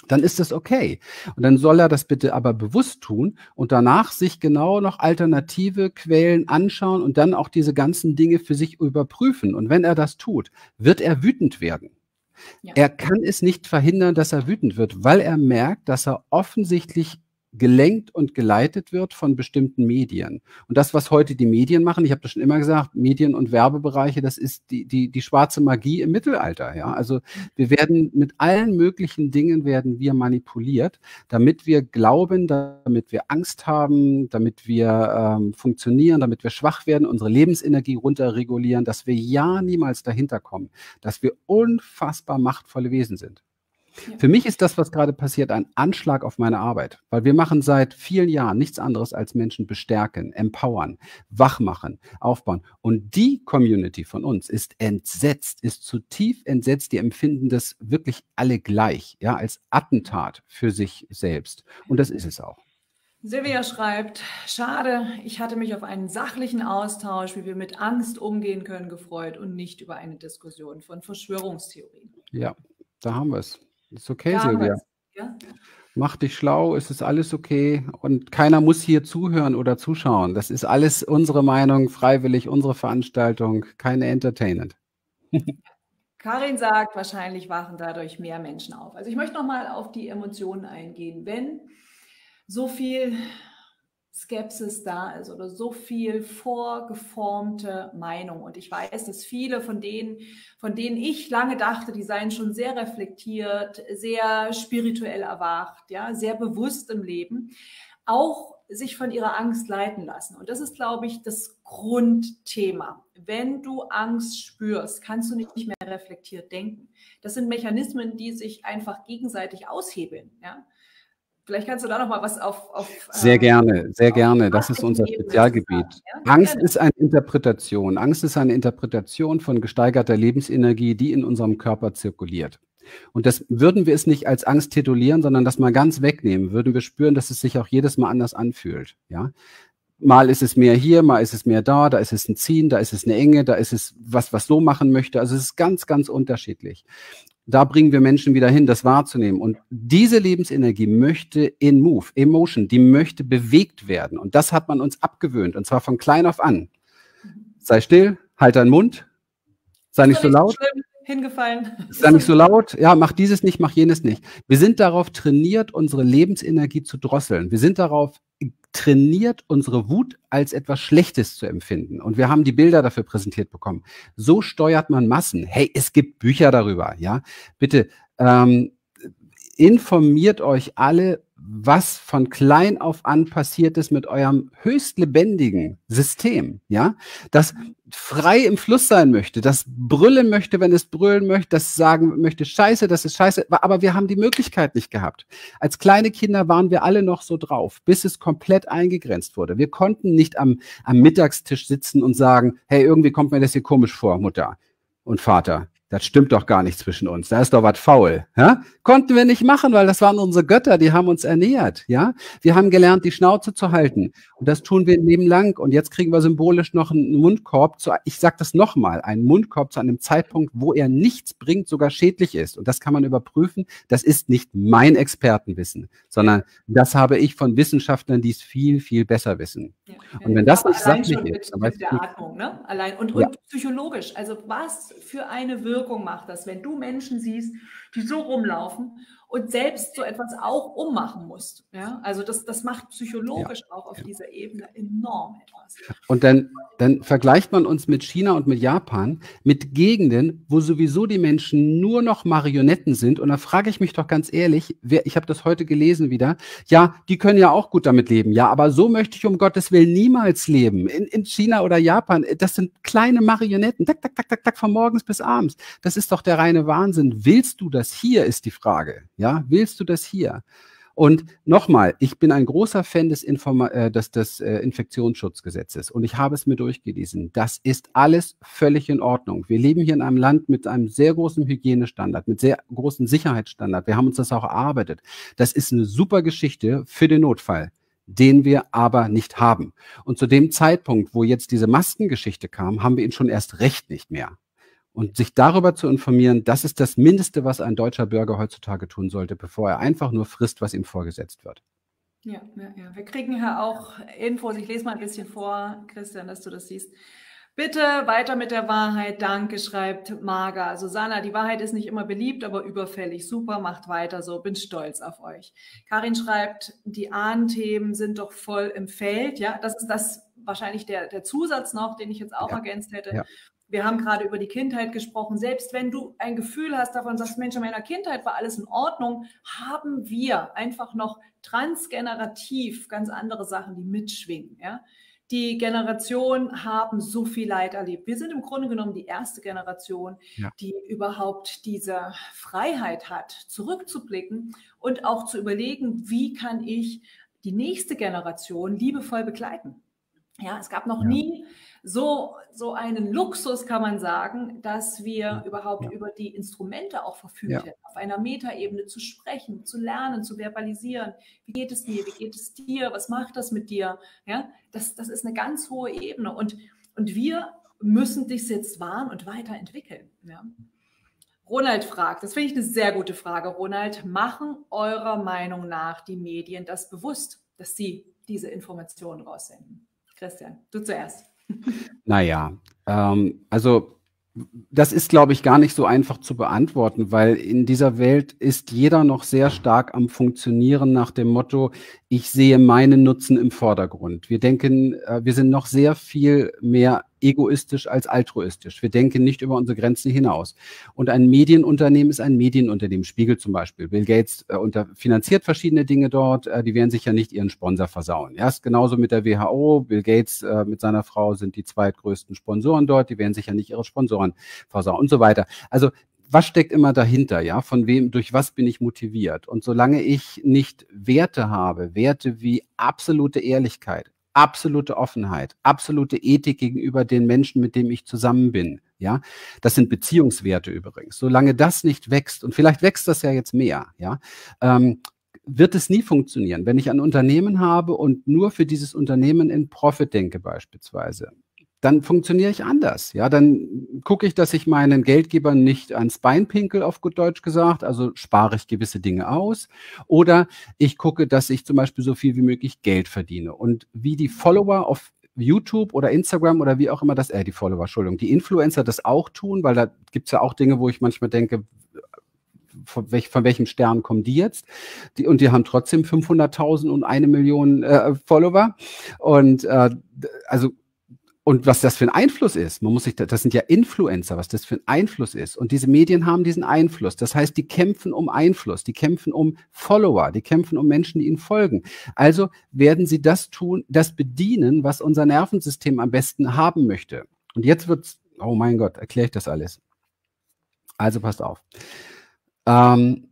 dann ist das okay. Und dann soll er das bitte aber bewusst tun und danach sich genau noch alternative Quellen anschauen und dann auch diese ganzen Dinge für sich überprüfen. Und wenn er das tut, wird er wütend werden. Ja. Er kann es nicht verhindern, dass er wütend wird, weil er merkt, dass er offensichtlich gelenkt und geleitet wird von bestimmten Medien. Und das, was heute die Medien machen, ich habe das schon immer gesagt, Medien- und Werbebereiche, das ist die, die, die schwarze Magie im Mittelalter. Ja? Also wir werden mit allen möglichen Dingen werden wir manipuliert, damit wir glauben, damit wir Angst haben, damit wir ähm, funktionieren, damit wir schwach werden, unsere Lebensenergie runterregulieren, dass wir ja niemals dahinter kommen, dass wir unfassbar machtvolle Wesen sind. Ja. Für mich ist das, was gerade passiert, ein Anschlag auf meine Arbeit, weil wir machen seit vielen Jahren nichts anderes als Menschen bestärken, empowern, wachmachen, aufbauen. Und die Community von uns ist entsetzt, ist zutiefst entsetzt, die empfinden das wirklich alle gleich, ja, als Attentat für sich selbst. Und das ist es auch. Silvia schreibt, schade, ich hatte mich auf einen sachlichen Austausch, wie wir mit Angst umgehen können, gefreut und nicht über eine Diskussion von Verschwörungstheorien. Ja, da haben wir es. Ist okay, Ja, Silvia. Ja? Mach dich schlau, es ist alles okay und keiner muss hier zuhören oder zuschauen. Das ist alles unsere Meinung, freiwillig, unsere Veranstaltung, keine Entertainment. Karin sagt, wahrscheinlich wachen dadurch mehr Menschen auf. Also ich möchte nochmal auf die Emotionen eingehen. Wenn so viel Skepsis da ist oder so viel vorgeformte Meinung. Und ich weiß, dass viele von denen, von denen ich lange dachte, die seien schon sehr reflektiert, sehr spirituell erwacht, ja, sehr bewusst im Leben, auch sich von ihrer Angst leiten lassen. Und das ist, glaube ich, das Grundthema. Wenn du Angst spürst, kannst du nicht mehr reflektiert denken. Das sind Mechanismen, die sich einfach gegenseitig aushebeln, ja. Vielleicht kannst du da noch mal was auf... auf sehr gerne, sehr gerne. Das ist unser Spezialgebiet. Ja? Angst ist eine Interpretation. Angst ist eine Interpretation von gesteigerter Lebensenergie, die in unserem Körper zirkuliert. Und das würden wir es nicht als Angst titulieren, sondern das mal ganz wegnehmen, würden wir spüren, dass es sich auch jedes Mal anders anfühlt. Ja? Mal ist es mehr hier, mal ist es mehr da, da ist es ein Ziehen, da ist es eine Enge, da ist es was, was so machen möchte. Also es ist ganz, ganz unterschiedlich. Da bringen wir Menschen wieder hin, das wahrzunehmen. Und diese Lebensenergie möchte in Move, Emotion, die möchte bewegt werden. Und das hat man uns abgewöhnt, und zwar von klein auf an. Sei still, halt deinen Mund, sei nicht so laut. Hingefallen. Sei nicht so laut, ja, mach dieses nicht, mach jenes nicht. Wir sind darauf trainiert, unsere Lebensenergie zu drosseln. Wir sind darauf trainiert, unsere Wut als etwas Schlechtes zu empfinden. Und wir haben die Bilder dafür präsentiert bekommen. So steuert man Massen. Hey, es gibt Bücher darüber, ja. Bitte ähm, informiert euch alle, was von klein auf an passiert ist mit eurem höchst lebendigen System, ja, das frei im Fluss sein möchte, das brüllen möchte, wenn es brüllen möchte, das sagen möchte, scheiße, das ist scheiße, aber wir haben die Möglichkeit nicht gehabt. Als kleine Kinder waren wir alle noch so drauf, bis es komplett eingegrenzt wurde. Wir konnten nicht am, am Mittagstisch sitzen und sagen, hey, irgendwie kommt mir das hier komisch vor, Mutter und Vater. Das stimmt doch gar nicht zwischen uns. Da ist doch was faul. Ja? Konnten wir nicht machen, weil das waren unsere Götter, die haben uns ernährt. Ja? Wir haben gelernt, die Schnauze zu halten. Und das tun wir ein Leben lang. Und jetzt kriegen wir symbolisch noch einen Mundkorb. Zu, ich sage das nochmal, einen Mundkorb zu einem Zeitpunkt, wo er nichts bringt, sogar schädlich ist. Und das kann man überprüfen. Das ist nicht mein Expertenwissen, sondern das habe ich von Wissenschaftlern, die es viel, viel besser wissen. Ja. Und wenn das Aber nicht sachlich mit, ist, dann mit weiß der ich Atmung, ne? Allein und, ja. und psychologisch. Also was für eine Wirkung macht das, wenn du Menschen siehst, die so rumlaufen und selbst so etwas auch ummachen musst. Ja? Also das, das macht psychologisch ja. auch auf ja. dieser Ebene enorm etwas. Und dann, dann vergleicht man uns mit China und mit Japan, mit Gegenden, wo sowieso die Menschen nur noch Marionetten sind. Und da frage ich mich doch ganz ehrlich, wer, ich habe das heute gelesen wieder, ja, die können ja auch gut damit leben. Ja, aber so möchte ich um Gottes Willen niemals leben. In, in China oder Japan, das sind kleine Marionetten, tak, tak, tak, tak, tak, von morgens bis abends. Das ist doch der reine Wahnsinn. Willst du das hier, ist die Frage. Ja, willst du das hier? Und nochmal, ich bin ein großer Fan des, Informa äh, des, des äh, Infektionsschutzgesetzes und ich habe es mir durchgelesen. Das ist alles völlig in Ordnung. Wir leben hier in einem Land mit einem sehr großen Hygienestandard, mit sehr großen Sicherheitsstandard. Wir haben uns das auch erarbeitet. Das ist eine super Geschichte für den Notfall, den wir aber nicht haben. Und zu dem Zeitpunkt, wo jetzt diese Maskengeschichte kam, haben wir ihn schon erst recht nicht mehr. Und sich darüber zu informieren, das ist das Mindeste, was ein deutscher Bürger heutzutage tun sollte, bevor er einfach nur frisst, was ihm vorgesetzt wird. Ja, ja, ja. Wir kriegen hier auch Infos. Ich lese mal ein bisschen vor, Christian, dass du das siehst. Bitte weiter mit der Wahrheit. Danke, schreibt Marga. Susanna, die Wahrheit ist nicht immer beliebt, aber überfällig. Super, macht weiter so. Bin stolz auf euch. Karin schreibt, die Ahnenthemen sind doch voll im Feld. Ja, das ist das wahrscheinlich der, der Zusatz noch, den ich jetzt auch Ja. ergänzt hätte. Ja. Wir haben gerade über die Kindheit gesprochen. Selbst wenn du ein Gefühl hast davon, sagst, Mensch, in meiner Kindheit war alles in Ordnung, haben wir einfach noch transgenerativ ganz andere Sachen, die mitschwingen. Ja? Die Generationen haben so viel Leid erlebt. Wir sind im Grunde genommen die erste Generation, Ja. die überhaupt diese Freiheit hat, zurückzublicken und auch zu überlegen, wie kann ich die nächste Generation liebevoll begleiten. Ja, es gab noch Ja. nie so, so einen Luxus, kann man sagen, dass wir Ja. überhaupt Ja. über die Instrumente auch verfügt Ja. hätten, auf einer Metaebene zu sprechen, zu lernen, zu verbalisieren. Wie geht es mir? Wie geht es dir? Was macht das mit dir? Ja, das, das ist eine ganz hohe Ebene. Und, und wir müssen das jetzt wahren und weiterentwickeln. Ja. Ronald fragt, das finde ich eine sehr gute Frage, Ronald, machen eurer Meinung nach die Medien das bewusst, dass sie diese Informationen raussenden? Christian, du zuerst. Naja, ähm, also das ist, glaube ich, gar nicht so einfach zu beantworten, weil in dieser Welt ist jeder noch sehr stark am Funktionieren nach dem Motto, ich sehe meinen Nutzen im Vordergrund. Wir denken, äh, wir sind noch sehr viel mehr egoistisch als altruistisch. Wir denken nicht über unsere Grenzen hinaus. Und ein Medienunternehmen ist ein Medienunternehmen. Spiegel zum Beispiel. Bill Gates äh, unter, finanziert verschiedene Dinge dort. Äh, die werden sich ja nicht ihren Sponsor versauen. Ja, ist genauso mit der W H O. Bill Gates äh, mit seiner Frau sind die zweitgrößten Sponsoren dort. Die werden sich ja nicht ihre Sponsoren versauen und so weiter. Also was steckt immer dahinter, ja? Von wem, durch was bin ich motiviert? Und solange ich nicht Werte habe, Werte wie absolute Ehrlichkeit, absolute Offenheit, absolute Ethik gegenüber den Menschen, mit denen ich zusammen bin, ja? Das sind Beziehungswerte übrigens. Solange das nicht wächst, und vielleicht wächst das ja jetzt mehr, ja, ähm, wird es nie funktionieren. Wenn ich ein Unternehmen habe und nur für dieses Unternehmen in Profit denke beispielsweise, dann funktioniere ich anders. Ja, dann gucke ich, dass ich meinen Geldgebern nicht ans Bein pinkel, auf gut Deutsch gesagt, also spare ich gewisse Dinge aus. Oder ich gucke, dass ich zum Beispiel so viel wie möglich Geld verdiene. Und wie die Follower auf YouTube oder Instagram oder wie auch immer das, äh, die Follower, Entschuldigung, die Influencer das auch tun, weil da gibt es ja auch Dinge, wo ich manchmal denke, von, welch, von welchem Stern kommen die jetzt? Die, und die haben trotzdem fünfhunderttausend und eine Million äh, Follower. Und äh, also Und was das für ein Einfluss ist, man muss sich, das sind ja Influencer, was das für ein Einfluss ist. Und diese Medien haben diesen Einfluss. Das heißt, die kämpfen um Einfluss, die kämpfen um Follower, die kämpfen um Menschen, die ihnen folgen. Also werden sie das tun, das bedienen, was unser Nervensystem am besten haben möchte. Und jetzt wird's, oh mein Gott, erkläre ich das alles. Also passt auf. Ähm,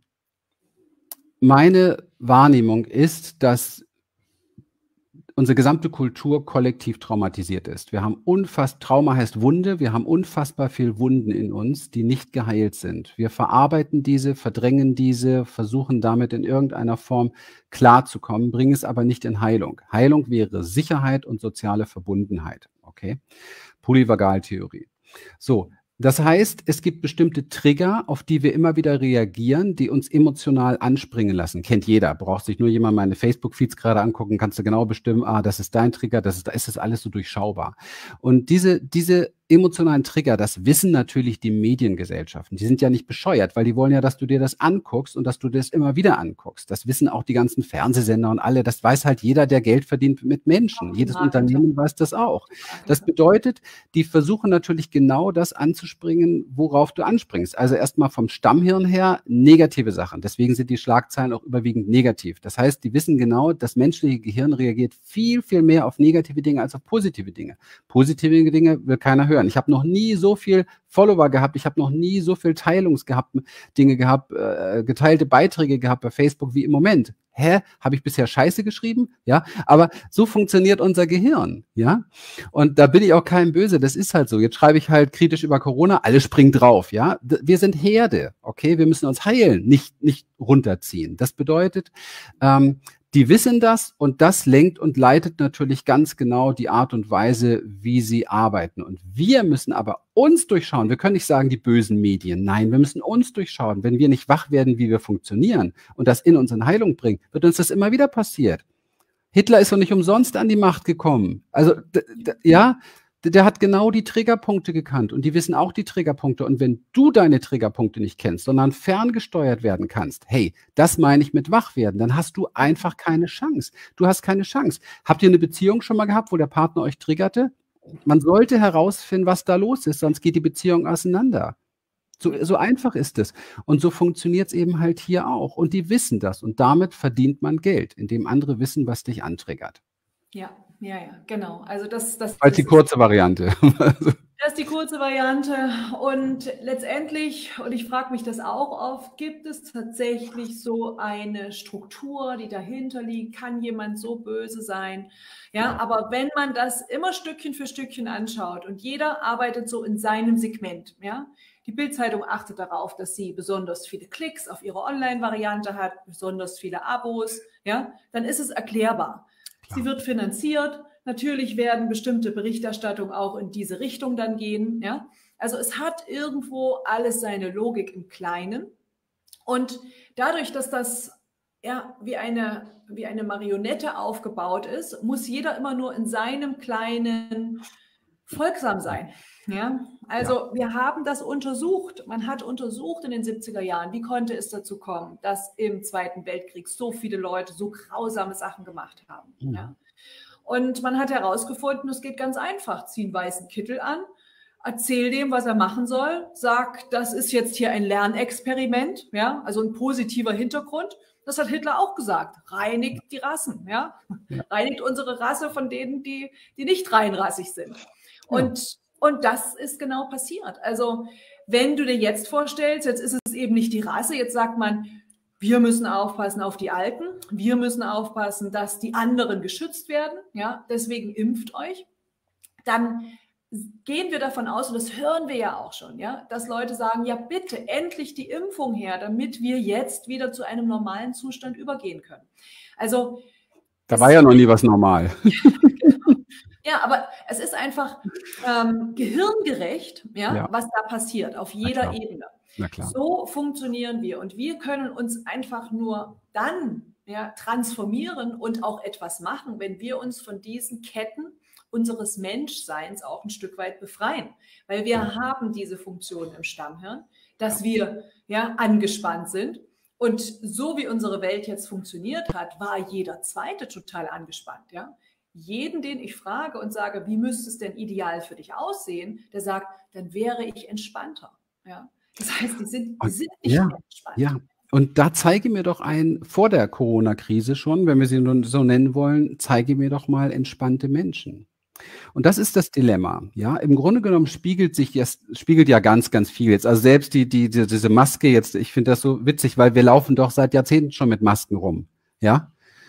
meine Wahrnehmung ist, dass unsere gesamte Kultur kollektiv traumatisiert ist. Wir haben unfassbar, Trauma heißt Wunde, wir haben unfassbar viel Wunden in uns, die nicht geheilt sind. Wir verarbeiten diese, verdrängen diese, versuchen damit in irgendeiner Form klarzukommen, bringen es aber nicht in Heilung. Heilung wäre Sicherheit und soziale Verbundenheit. Okay? Polyvagaltheorie. So. Das heißt, es gibt bestimmte Trigger, auf die wir immer wieder reagieren, die uns emotional anspringen lassen. Kennt jeder. Braucht sich nur jemand meine Facebook-Feeds gerade angucken, kannst du genau bestimmen, ah, das ist dein Trigger, das ist, ist das alles so durchschaubar. Und diese, diese emotionalen Trigger, das wissen natürlich die Mediengesellschaften. Die sind ja nicht bescheuert, weil die wollen ja, dass du dir das anguckst und dass du das immer wieder anguckst. Das wissen auch die ganzen Fernsehsender und alle. Das weiß halt jeder, der Geld verdient mit Menschen. Jedes Unternehmen weiß das auch. Das bedeutet, die versuchen natürlich genau das anzuspringen, worauf du anspringst. Also erstmal vom Stammhirn her negative Sachen. Deswegen sind die Schlagzeilen auch überwiegend negativ. Das heißt, die wissen genau, das menschliche Gehirn reagiert viel, viel mehr auf negative Dinge als auf positive Dinge. Positive Dinge will keiner hören. Ich habe noch nie so viel Follower gehabt, ich habe noch nie so viel Teilungs gehabt, Dinge gehabt, äh, geteilte Beiträge gehabt bei Facebook wie im Moment. Hä? Habe ich bisher Scheiße geschrieben? Ja, aber so funktioniert unser Gehirn, ja? Und da bin ich auch kein Böse, das ist halt so. Jetzt schreibe ich halt kritisch über Corona, alle springen drauf, ja? Wir sind Herde, okay? Wir müssen uns heilen, nicht, nicht runterziehen. Das bedeutet, ähm, Die wissen das und das lenkt und leitet natürlich ganz genau die Art und Weise, wie sie arbeiten. Und wir müssen aber uns durchschauen. Wir können nicht sagen, die bösen Medien. Nein, wir müssen uns durchschauen. Wenn wir nicht wach werden, wie wir funktionieren und das in uns in Heilung bringen, wird uns das immer wieder passiert. Hitler ist doch nicht umsonst an die Macht gekommen. Also, ja, der hat genau die Triggerpunkte gekannt und die wissen auch die Triggerpunkte. Und wenn du deine Triggerpunkte nicht kennst, sondern ferngesteuert werden kannst, hey, das meine ich mit Wachwerden, dann hast du einfach keine Chance. Du hast keine Chance. Habt ihr eine Beziehung schon mal gehabt, wo der Partner euch triggerte? Man sollte herausfinden, was da los ist, sonst geht die Beziehung auseinander. So, so einfach ist es. Und so funktioniert es eben halt hier auch. Und die wissen das. Und damit verdient man Geld, indem andere wissen, was dich antriggert. Ja, ja, ja, genau. Also das, das, Als die kurze Variante. Das ist die kurze Variante. Und letztendlich, und ich frage mich das auch oft, gibt es tatsächlich so eine Struktur, die dahinter liegt? Kann jemand so böse sein? Ja, aber wenn man das immer Stückchen für Stückchen anschaut und jeder arbeitet so in seinem Segment, ja, die Bild-Zeitung achtet darauf, dass sie besonders viele Klicks auf ihre Online-Variante hat, besonders viele Abos, ja, dann ist es erklärbar. Klar. Sie wird finanziert. Natürlich werden bestimmte Berichterstattungen auch in diese Richtung dann gehen. Ja? Also es hat irgendwo alles seine Logik im Kleinen. Und dadurch, dass das ja wie eine, wie eine Marionette aufgebaut ist, muss jeder immer nur in seinem Kleinen folgsam sein. Ja? Also ja. Wir haben das untersucht. Man hat untersucht in den siebziger Jahren, wie konnte es dazu kommen, dass im Zweiten Weltkrieg so viele Leute so grausame Sachen gemacht haben. Ja? Ja? Und man hat herausgefunden, es geht ganz einfach. Zieh einen weißen Kittel an, erzähl dem, was er machen soll, sag, das ist jetzt hier ein Lernexperiment, ja, also ein positiver Hintergrund. Das hat Hitler auch gesagt. Reinigt die Rassen, ja, ja. Reinigt unsere Rasse von denen, die, die nicht reinrassig sind. Und, ja. und das ist genau passiert. Also wenn du dir jetzt vorstellst, jetzt ist es eben nicht die Rasse, jetzt sagt man, wir müssen aufpassen auf die Alten. Wir müssen aufpassen, dass die anderen geschützt werden. Ja, deswegen impft euch. Dann gehen wir davon aus, und das hören wir ja auch schon, ja, dass Leute sagen, ja bitte, endlich die Impfung her, damit wir jetzt wieder zu einem normalen Zustand übergehen können. Also da war ja noch nie was normal. Ja, aber es ist einfach ähm, gehirngerecht, ja, ja, was da passiert, auf jeder Ebene. Na klar. So funktionieren wir und wir können uns einfach nur dann ja, transformieren und auch etwas machen, wenn wir uns von diesen Ketten unseres Menschseins auch ein Stück weit befreien. Weil wir ja. haben diese Funktion im Stammhirn, dass wir ja angespannt sind. Und so wie unsere Welt jetzt funktioniert hat, war jeder Zweite total angespannt. Ja? Jeden, den ich frage und sage, wie müsste es denn ideal für dich aussehen, der sagt, dann wäre ich entspannter. Ja? Das heißt, die sind, die sind nicht ja, mehr entspannt. Ja, und da zeige mir doch ein, vor der Corona-Krise schon, wenn wir sie nun so nennen wollen, zeige mir doch mal entspannte Menschen. Und das ist das Dilemma. Ja, im Grunde genommen spiegelt sich jetzt, spiegelt ja ganz, ganz viel jetzt. Also selbst die, die, die diese Maske jetzt, ich finde das so witzig, weil wir laufen doch seit Jahrzehnten schon mit Masken rum. Ja.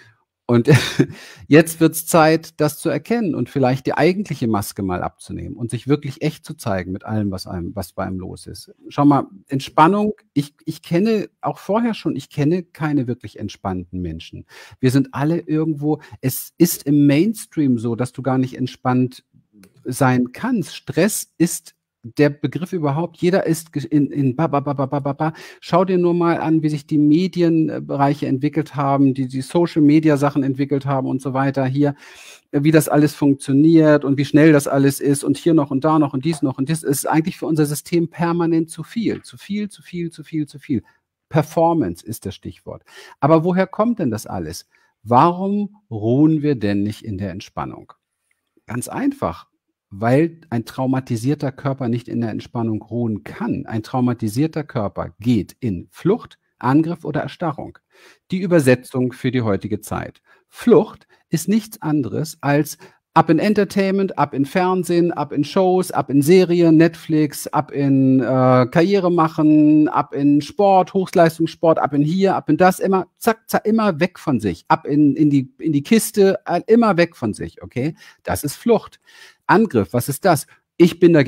Und jetzt wird es Zeit, das zu erkennen und vielleicht die eigentliche Maske mal abzunehmen und sich wirklich echt zu zeigen mit allem, was einem, was bei einem los ist. Schau mal, Entspannung, ich, ich kenne auch vorher schon, ich kenne keine wirklich entspannten Menschen. Wir sind alle irgendwo, es ist im Mainstream so, dass du gar nicht entspannt sein kannst. Stress ist der Begriff überhaupt, jeder ist in, in ba, ba, ba, ba, ba, ba. Schau dir nur mal an, wie sich die Medienbereiche entwickelt haben, die die Social-Media-Sachen entwickelt haben und so weiter, hier, wie das alles funktioniert und wie schnell das alles ist und hier noch und da noch und dies noch und das ist eigentlich für unser System permanent zu viel, zu viel, zu viel, zu viel, zu viel. Performance ist das Stichwort. Aber woher kommt denn das alles? Warum ruhen wir denn nicht in der Entspannung? Ganz einfach. Weil ein traumatisierter Körper nicht in der Entspannung ruhen kann. Ein traumatisierter Körper geht in Flucht, Angriff oder Erstarrung. Die Übersetzung für die heutige Zeit. Flucht ist nichts anderes als ab in Entertainment, ab in Fernsehen, ab in Shows, ab in Serien, Netflix, ab in äh, Karriere machen, ab in Sport, Hochleistungssport, ab in hier, ab in das, immer zack, zack, immer weg von sich, ab in, in, die, in die Kiste, immer weg von sich, okay? Das ist Flucht. Angriff, was ist das? Ich bin dagegen.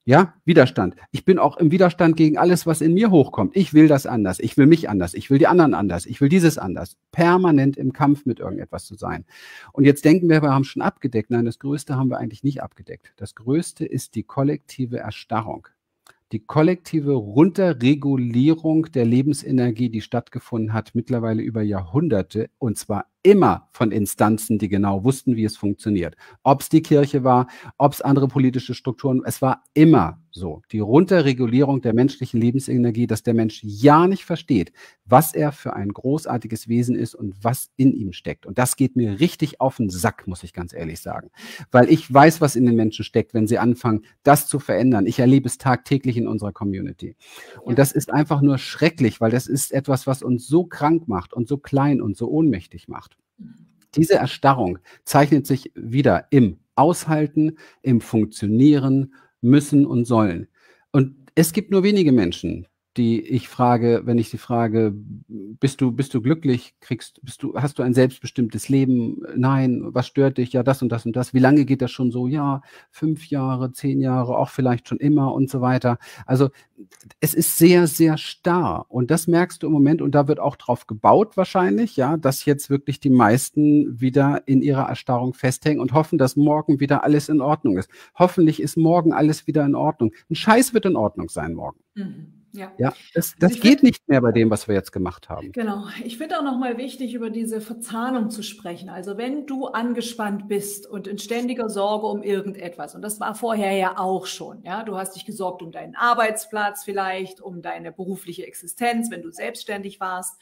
Ja, Widerstand. Ich bin auch im Widerstand gegen alles, was in mir hochkommt. Ich will das anders. Ich will mich anders. Ich will die anderen anders. Ich will dieses anders. Permanent im Kampf mit irgendetwas zu sein. Und jetzt denken wir, wir haben schon abgedeckt. Nein, das Größte haben wir eigentlich nicht abgedeckt. Das Größte ist die kollektive Erstarrung. Die kollektive Runterregulierung der Lebensenergie, die stattgefunden hat, mittlerweile über Jahrhunderte, und zwar immer von Instanzen, die genau wussten, wie es funktioniert. Ob es die Kirche war, ob es andere politische Strukturen, es war immer so. Die Runterregulierung der menschlichen Lebensenergie, dass der Mensch ja nicht versteht, was er für ein großartiges Wesen ist und was in ihm steckt. Und das geht mir richtig auf den Sack, muss ich ganz ehrlich sagen. Weil ich weiß, was in den Menschen steckt, wenn sie anfangen, das zu verändern. Ich erlebe es tagtäglich in unserer Community. Und das ist einfach nur schrecklich, weil das ist etwas, was uns so krank macht und so klein und so ohnmächtig macht. Diese Erstarrung zeichnet sich wieder im Aushalten, im Funktionieren, Müssen und Sollen. Und es gibt nur wenige Menschen, die ich frage, wenn ich sie frage, bist du, bist du glücklich, kriegst, bist du, hast du ein selbstbestimmtes Leben? Nein, was stört dich? Ja, das und das und das. Wie lange geht das schon so? Ja, fünf Jahre, zehn Jahre, auch vielleicht schon immer und so weiter. Also es ist sehr, sehr starr. Und das merkst du im Moment, und da wird auch drauf gebaut wahrscheinlich, ja, dass jetzt wirklich die meisten wieder in ihrer Erstarrung festhängen und hoffen, dass morgen wieder alles in Ordnung ist. Hoffentlich ist morgen alles wieder in Ordnung. Ein Scheiß wird in Ordnung sein morgen. Mhm. Ja, ja das, also das geht find, nicht mehr bei dem, was wir jetzt gemacht haben. Genau. Ich finde auch nochmal wichtig, über diese Verzahnung zu sprechen. Also wenn du angespannt bist und in ständiger Sorge um irgendetwas, und das war vorher ja auch schon, ja, du hast dich gesorgt um deinen Arbeitsplatz vielleicht, um deine berufliche Existenz, wenn du selbstständig warst,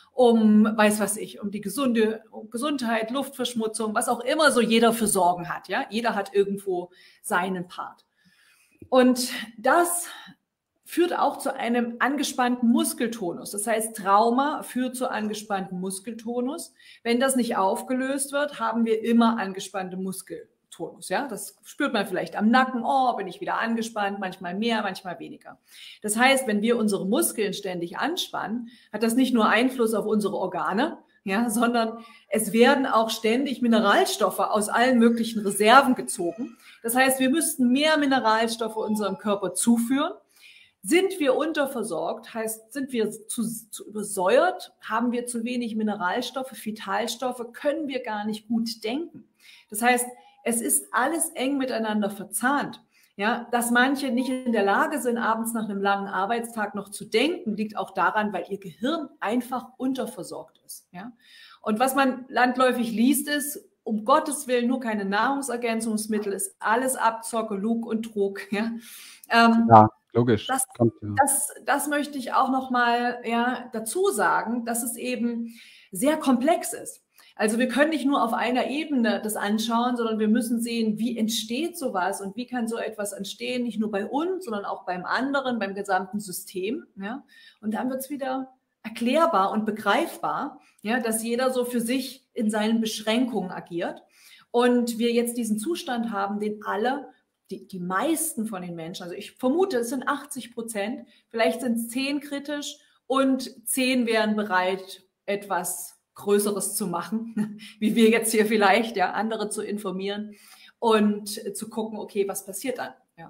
um, weiß was ich, um die gesunde um Gesundheit, Luftverschmutzung, was auch immer so jeder für Sorgen hat, ja. Jeder hat irgendwo seinen Part. Und das führt auch zu einem angespannten Muskeltonus. Das heißt, Trauma führt zu angespannten Muskeltonus. Wenn das nicht aufgelöst wird, haben wir immer angespannte Muskeltonus. Ja, das spürt man vielleicht am Nacken. Oh, bin ich wieder angespannt, manchmal mehr, manchmal weniger. Das heißt, wenn wir unsere Muskeln ständig anspannen, hat das nicht nur Einfluss auf unsere Organe, ja, sondern es werden auch ständig Mineralstoffe aus allen möglichen Reserven gezogen. Das heißt, wir müssten mehr Mineralstoffe unserem Körper zuführen. Sind wir unterversorgt, heißt, sind wir zu, zu übersäuert, haben wir zu wenig Mineralstoffe, Vitalstoffe, können wir gar nicht gut denken. Das heißt, es ist alles eng miteinander verzahnt. Ja, dass manche nicht in der Lage sind, abends nach einem langen Arbeitstag noch zu denken, liegt auch daran, weil ihr Gehirn einfach unterversorgt ist. Ja? Und was man landläufig liest, ist, um Gottes Willen nur keine Nahrungsergänzungsmittel, ist alles Abzocke, Lug und Trug. Ja. Ähm, ja. Logisch. Das, Kommt, ja. das, das möchte ich auch noch mal ja, dazu sagen, dass es eben sehr komplex ist. Also wir können nicht nur auf einer Ebene das anschauen, sondern wir müssen sehen, wie entsteht sowas und wie kann so etwas entstehen, nicht nur bei uns, sondern auch beim anderen, beim gesamten System. Ja? Und dann wird es wieder erklärbar und begreifbar, ja, dass jeder so für sich in seinen Beschränkungen agiert. Und wir jetzt diesen Zustand haben, den alle Die, die meisten von den Menschen, also ich vermute, es sind achtzig Prozent, vielleicht sind es zehn kritisch und zehn wären bereit, etwas Größeres zu machen, wie wir jetzt hier vielleicht, ja, andere zu informieren und zu gucken, okay, was passiert dann? Ja,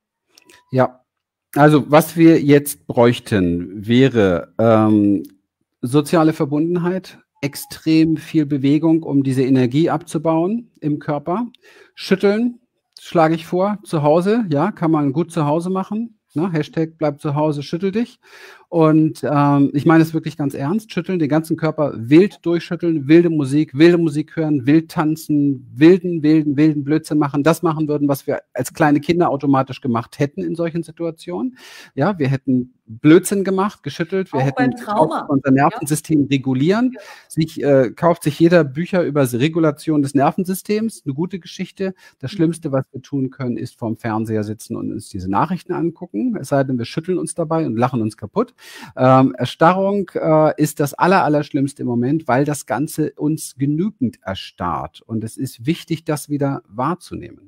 ja. Also was wir jetzt bräuchten, wäre ähm, soziale Verbundenheit, extrem viel Bewegung, um diese Energie abzubauen im Körper, schütteln, schlage ich vor, zu Hause, ja, kann man gut zu Hause machen. Ne? Hashtag bleib zu Hause, schüttel dich. Und ähm, ich meine es wirklich ganz ernst, schütteln, den ganzen Körper wild durchschütteln, wilde Musik, wilde Musik hören, wild tanzen, wilden, wilden, wilden Blödsinn machen, das machen würden, was wir als kleine Kinder automatisch gemacht hätten in solchen Situationen. Ja, wir hätten Blödsinn gemacht, geschüttelt, wir auch hätten beim Trauma. unser Nervensystem ja. regulieren. Ja. Sich, äh, kauft sich jeder Bücher über die Regulation des Nervensystems, eine gute Geschichte. Das Schlimmste, was wir tun können, ist vorm Fernseher sitzen und uns diese Nachrichten angucken, es sei denn, wir schütteln uns dabei und lachen uns kaputt. Ähm, Erstarrung äh, ist das aller, Allerschlimmste im Moment, weil das Ganze uns genügend erstarrt. Und es ist wichtig, das wieder wahrzunehmen.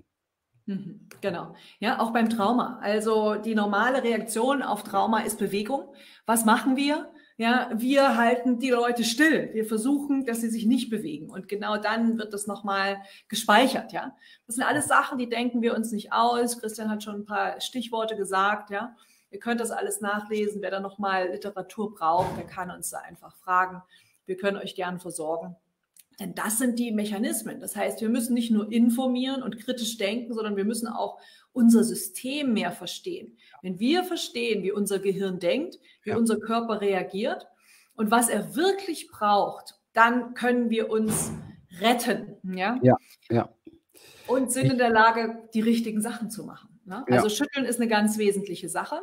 Genau. Ja, auch beim Trauma. Also die normale Reaktion auf Trauma ist Bewegung. Was machen wir? ja, wir halten die Leute still. Wir versuchen, dass sie sich nicht bewegen. Und genau dann wird das nochmal gespeichert, ja. Das sind alles Sachen, die denken wir uns nicht aus. Christian hat schon ein paar Stichworte gesagt, ja. Ihr könnt das alles nachlesen. Wer da nochmal Literatur braucht, der kann uns da einfach fragen. Wir können euch gern versorgen. Denn das sind die Mechanismen. Das heißt, wir müssen nicht nur informieren und kritisch denken, sondern wir müssen auch unser System mehr verstehen. Wenn wir verstehen, wie unser Gehirn denkt, wie ja. unser Körper reagiert und was er wirklich braucht, dann können wir uns retten. Ja, ja. ja. Und sind in der Lage, die richtigen Sachen zu machen. Ne? Also ja. Schütteln ist eine ganz wesentliche Sache.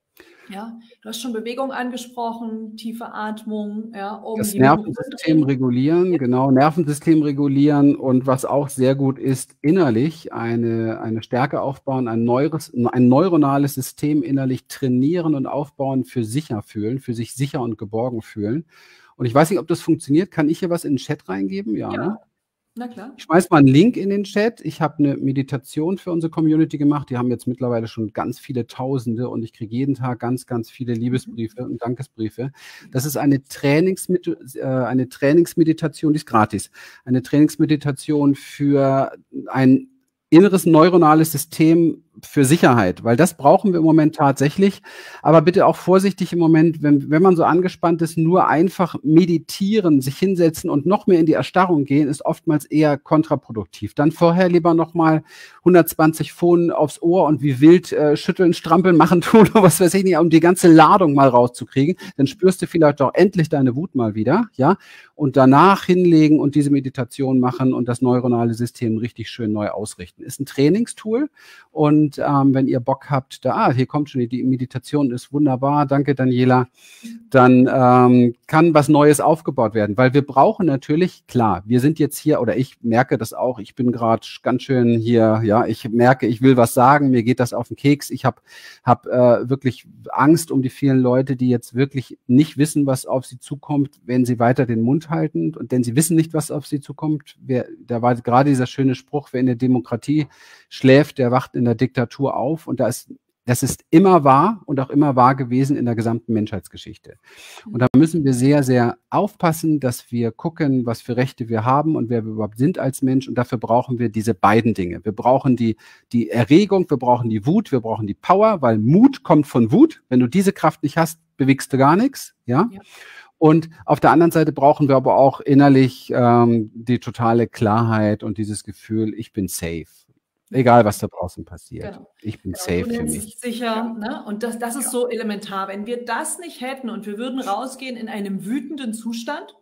Ja, du hast schon Bewegung angesprochen, tiefe Atmung, ja, um das Nervensystem regulieren, ja. genau, Nervensystem regulieren und was auch sehr gut ist, innerlich eine, eine Stärke aufbauen, ein, neures, ein neuronales System innerlich trainieren und aufbauen, für sicher fühlen, für sich sicher und geborgen fühlen. Und ich weiß nicht, ob das funktioniert. Kann ich hier was in den Chat reingeben? Ja, ja. Ne? Na klar. Ich schmeiß mal einen Link in den Chat. Ich habe eine Meditation für unsere Community gemacht. Die haben jetzt mittlerweile schon ganz viele Tausende und ich kriege jeden Tag ganz, ganz viele Liebesbriefe und Dankesbriefe. Das ist eine, Trainingsmed äh, eine Trainingsmeditation, die ist gratis. Eine Trainingsmeditation für ein inneres neuronales System für Sicherheit, weil das brauchen wir im Moment tatsächlich. Aber bitte auch vorsichtig im Moment, wenn, wenn man so angespannt ist, nur einfach meditieren, sich hinsetzen und noch mehr in die Erstarrung gehen, ist oftmals eher kontraproduktiv. Dann vorher lieber nochmal hundertzwanzig Phonen aufs Ohr und wie wild äh, schütteln, strampeln, machen, tun oder was weiß ich nicht, um die ganze Ladung mal rauszukriegen. Dann spürst du vielleicht auch endlich deine Wut mal wieder, ja, und danach hinlegen und diese Meditation machen und das neuronale System richtig schön neu ausrichten. Ist ein Trainingstool und Und ähm, wenn ihr Bock habt, da, ah, hier kommt schon die, die Meditation, ist wunderbar, danke Daniela, dann ähm, kann was Neues aufgebaut werden, weil wir brauchen natürlich, klar, wir sind jetzt hier, oder ich merke das auch, ich bin gerade ganz schön hier, ja, ich merke, ich will was sagen, mir geht das auf den Keks, ich habe hab, äh, wirklich Angst um die vielen Leute, die jetzt wirklich nicht wissen, was auf sie zukommt, wenn sie weiter den Mund halten, und denn sie wissen nicht, was auf sie zukommt. Wer, da war gerade dieser schöne Spruch, wer in der Demokratie schläft, der wacht in der Diktatur auf, und da ist, das ist immer wahr und auch immer wahr gewesen in der gesamten Menschheitsgeschichte. Und da müssen wir sehr, sehr aufpassen, dass wir gucken, was für Rechte wir haben und wer wir überhaupt sind als Mensch, und dafür brauchen wir diese beiden Dinge. Wir brauchen die, die Erregung, wir brauchen die Wut, wir brauchen die Power, weil Mut kommt von Wut. Wenn du diese Kraft nicht hast, bewegst du gar nichts, ja? Ja. Und auf der anderen Seite brauchen wir aber auch innerlich ähm, die totale Klarheit und dieses Gefühl, ich bin safe. Egal, was da draußen passiert. Genau. Ich bin genau, safe für mich. Sicher, ne? Und das, das ist ja. so elementar. Wenn wir das nicht hätten und wir würden rausgehen in einem wütenden Zustand,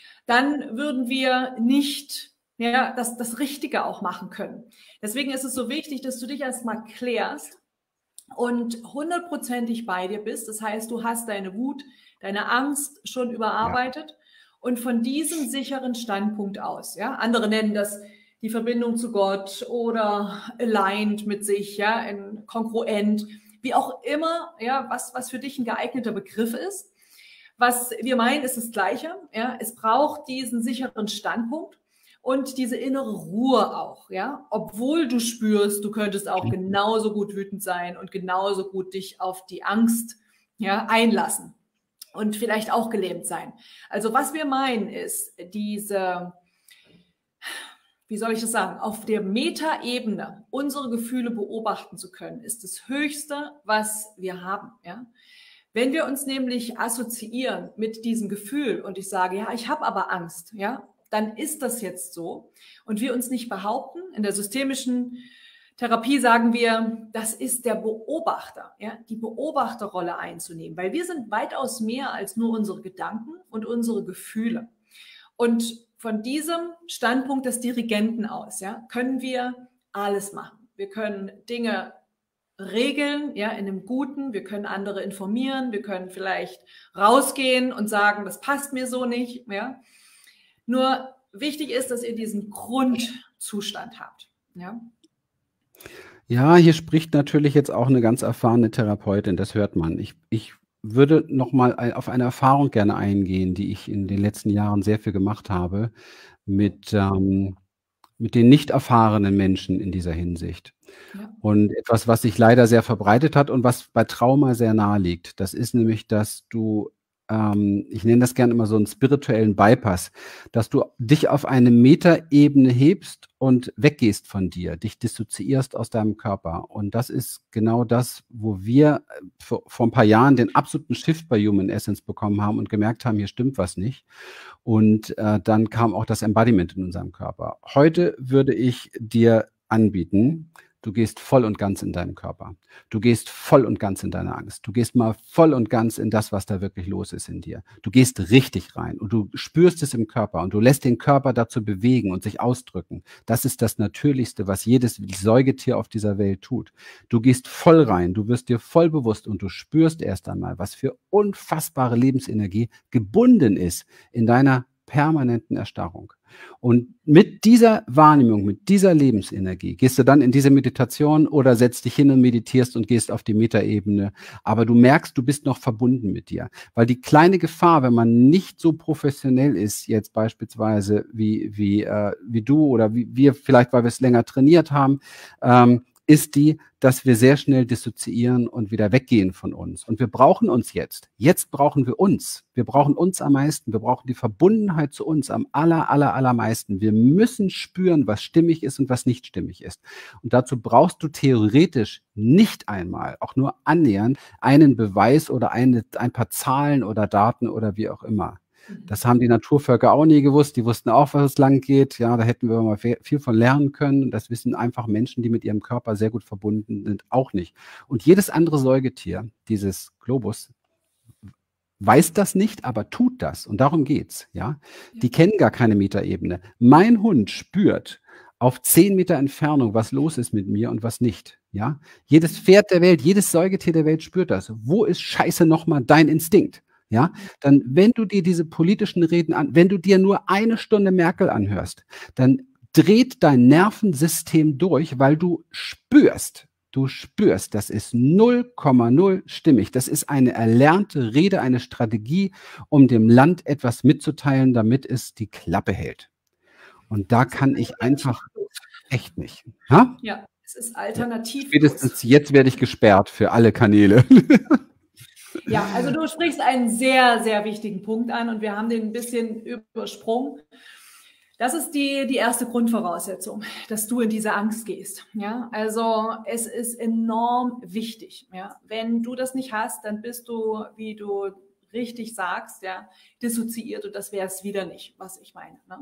dann würden wir nicht ja, das, das Richtige auch machen können. Deswegen ist es so wichtig, dass du dich erstmal klärst und hundertprozentig bei dir bist. Das heißt, du hast deine Wut, deine Angst schon überarbeitet ja. und von diesem sicheren Standpunkt aus. Ja? Andere nennen das die Verbindung zu Gott oder aligned mit sich, ja, in kongruent, wie auch immer, ja, was, was für dich ein geeigneter Begriff ist. Was wir meinen, ist das Gleiche, ja, es braucht diesen sicheren Standpunkt und diese innere Ruhe auch, ja, obwohl du spürst, du könntest auch genauso gut wütend sein und genauso gut dich auf die Angst, ja, einlassen und vielleicht auch gelähmt sein. Also was wir meinen ist, diese wie soll ich das sagen, auf der Metaebene unsere Gefühle beobachten zu können, ist das Höchste, was wir haben. Ja? Wenn wir uns nämlich assoziieren mit diesem Gefühl und ich sage, ja, ich habe aber Angst, ja, dann ist das jetzt so. Und wir uns nicht behaupten, in der systemischen Therapie sagen wir, das ist der Beobachter, ja, die Beobachterrolle einzunehmen, weil wir sind weitaus mehr als nur unsere Gedanken und unsere Gefühle. Und von diesem Standpunkt des Dirigenten aus, ja, können wir alles machen. Wir können Dinge regeln, ja, in einem Guten. Wir können andere informieren. Wir können vielleicht rausgehen und sagen, das passt mir so nicht, ja. Nur wichtig ist, dass ihr diesen Grundzustand habt, ja. Ja, hier spricht natürlich jetzt auch eine ganz erfahrene Therapeutin. Das hört man. Ich, ich würde noch mal auf eine Erfahrung gerne eingehen, die ich in den letzten Jahren sehr viel gemacht habe mit, ähm, mit den nicht erfahrenen Menschen in dieser Hinsicht. Ja. Und etwas, was sich leider sehr verbreitet hat und was bei Trauma sehr nahe liegt, das ist nämlich, dass du ähm, ich nenne das gerne immer so einen spirituellen Bypass, dass du dich auf eine Metaebene hebst und weggehst von dir, dich dissoziierst aus deinem Körper. Und das ist genau das, wo wir äh, vor, vor ein paar Jahren den absoluten Shift bei Human Essence bekommen haben und gemerkt haben, hier stimmt was nicht. Und äh, dann kam auch das Embodiment in unserem Körper. Heute würde ich dir anbieten, du gehst voll und ganz in deinen Körper. Du gehst voll und ganz in deine Angst. Du gehst mal voll und ganz in das, was da wirklich los ist in dir. Du gehst richtig rein und du spürst es im Körper und du lässt den Körper dazu bewegen und sich ausdrücken. Das ist das Natürlichste, was jedes Säugetier auf dieser Welt tut. Du gehst voll rein, du wirst dir voll bewusst und du spürst erst einmal, was für unfassbare Lebensenergie gebunden ist in deiner permanenten Erstarrung. Und mit dieser Wahrnehmung, mit dieser Lebensenergie gehst du dann in diese Meditation oder setzt dich hin und meditierst und gehst auf die Metaebene. Aber du merkst, du bist noch verbunden mit dir. Weil die kleine Gefahr, wenn man nicht so professionell ist, jetzt beispielsweise wie, wie, äh, wie du oder wie wir, vielleicht weil wir es länger trainiert haben, ähm, ist die, dass wir sehr schnell dissoziieren und wieder weggehen von uns. Und wir brauchen uns jetzt. Jetzt brauchen wir uns. Wir brauchen uns am meisten. Wir brauchen die Verbundenheit zu uns am aller, aller, allermeisten. Wir müssen spüren, was stimmig ist und was nicht stimmig ist. Und dazu brauchst du theoretisch nicht einmal, auch nur annähernd, einen Beweis oder eine, ein paar Zahlen oder Daten oder wie auch immer. Das haben die Naturvölker auch nie gewusst. Die wussten auch, was es lang geht. Ja, da hätten wir mal viel von lernen können. Das wissen einfach Menschen, die mit ihrem Körper sehr gut verbunden sind, auch nicht. Und jedes andere Säugetier, dieses Globus, weiß das nicht, aber tut das. Und darum geht's. Ja, die kennen gar keine Metaebene. Mein Hund spürt auf zehn Meter Entfernung, was los ist mit mir und was nicht. Ja, jedes Pferd der Welt, jedes Säugetier der Welt spürt das. Wo ist Scheiße nochmal dein Instinkt? Ja, dann, wenn du dir diese politischen Reden an, wenn du dir nur eine Stunde Merkel anhörst, dann dreht dein Nervensystem durch, weil du spürst, du spürst, das ist null Komma null stimmig. Das ist eine erlernte Rede, eine Strategie, um dem Land etwas mitzuteilen, damit es die Klappe hält. Und da kann ich einfach echt nicht. Ha? Ja, es ist alternativ. Spätestens jetzt werde ich gesperrt für alle Kanäle. Ja, also du sprichst einen sehr, sehr wichtigen Punkt an und wir haben den ein bisschen übersprungen. Das ist die, die erste Grundvoraussetzung, dass du in diese Angst gehst. Ja, also es ist enorm wichtig. Ja, wenn du das nicht hast, dann bist du, wie du richtig sagst, ja, dissoziiert und das wäre es wieder nicht, was ich meine. Ne?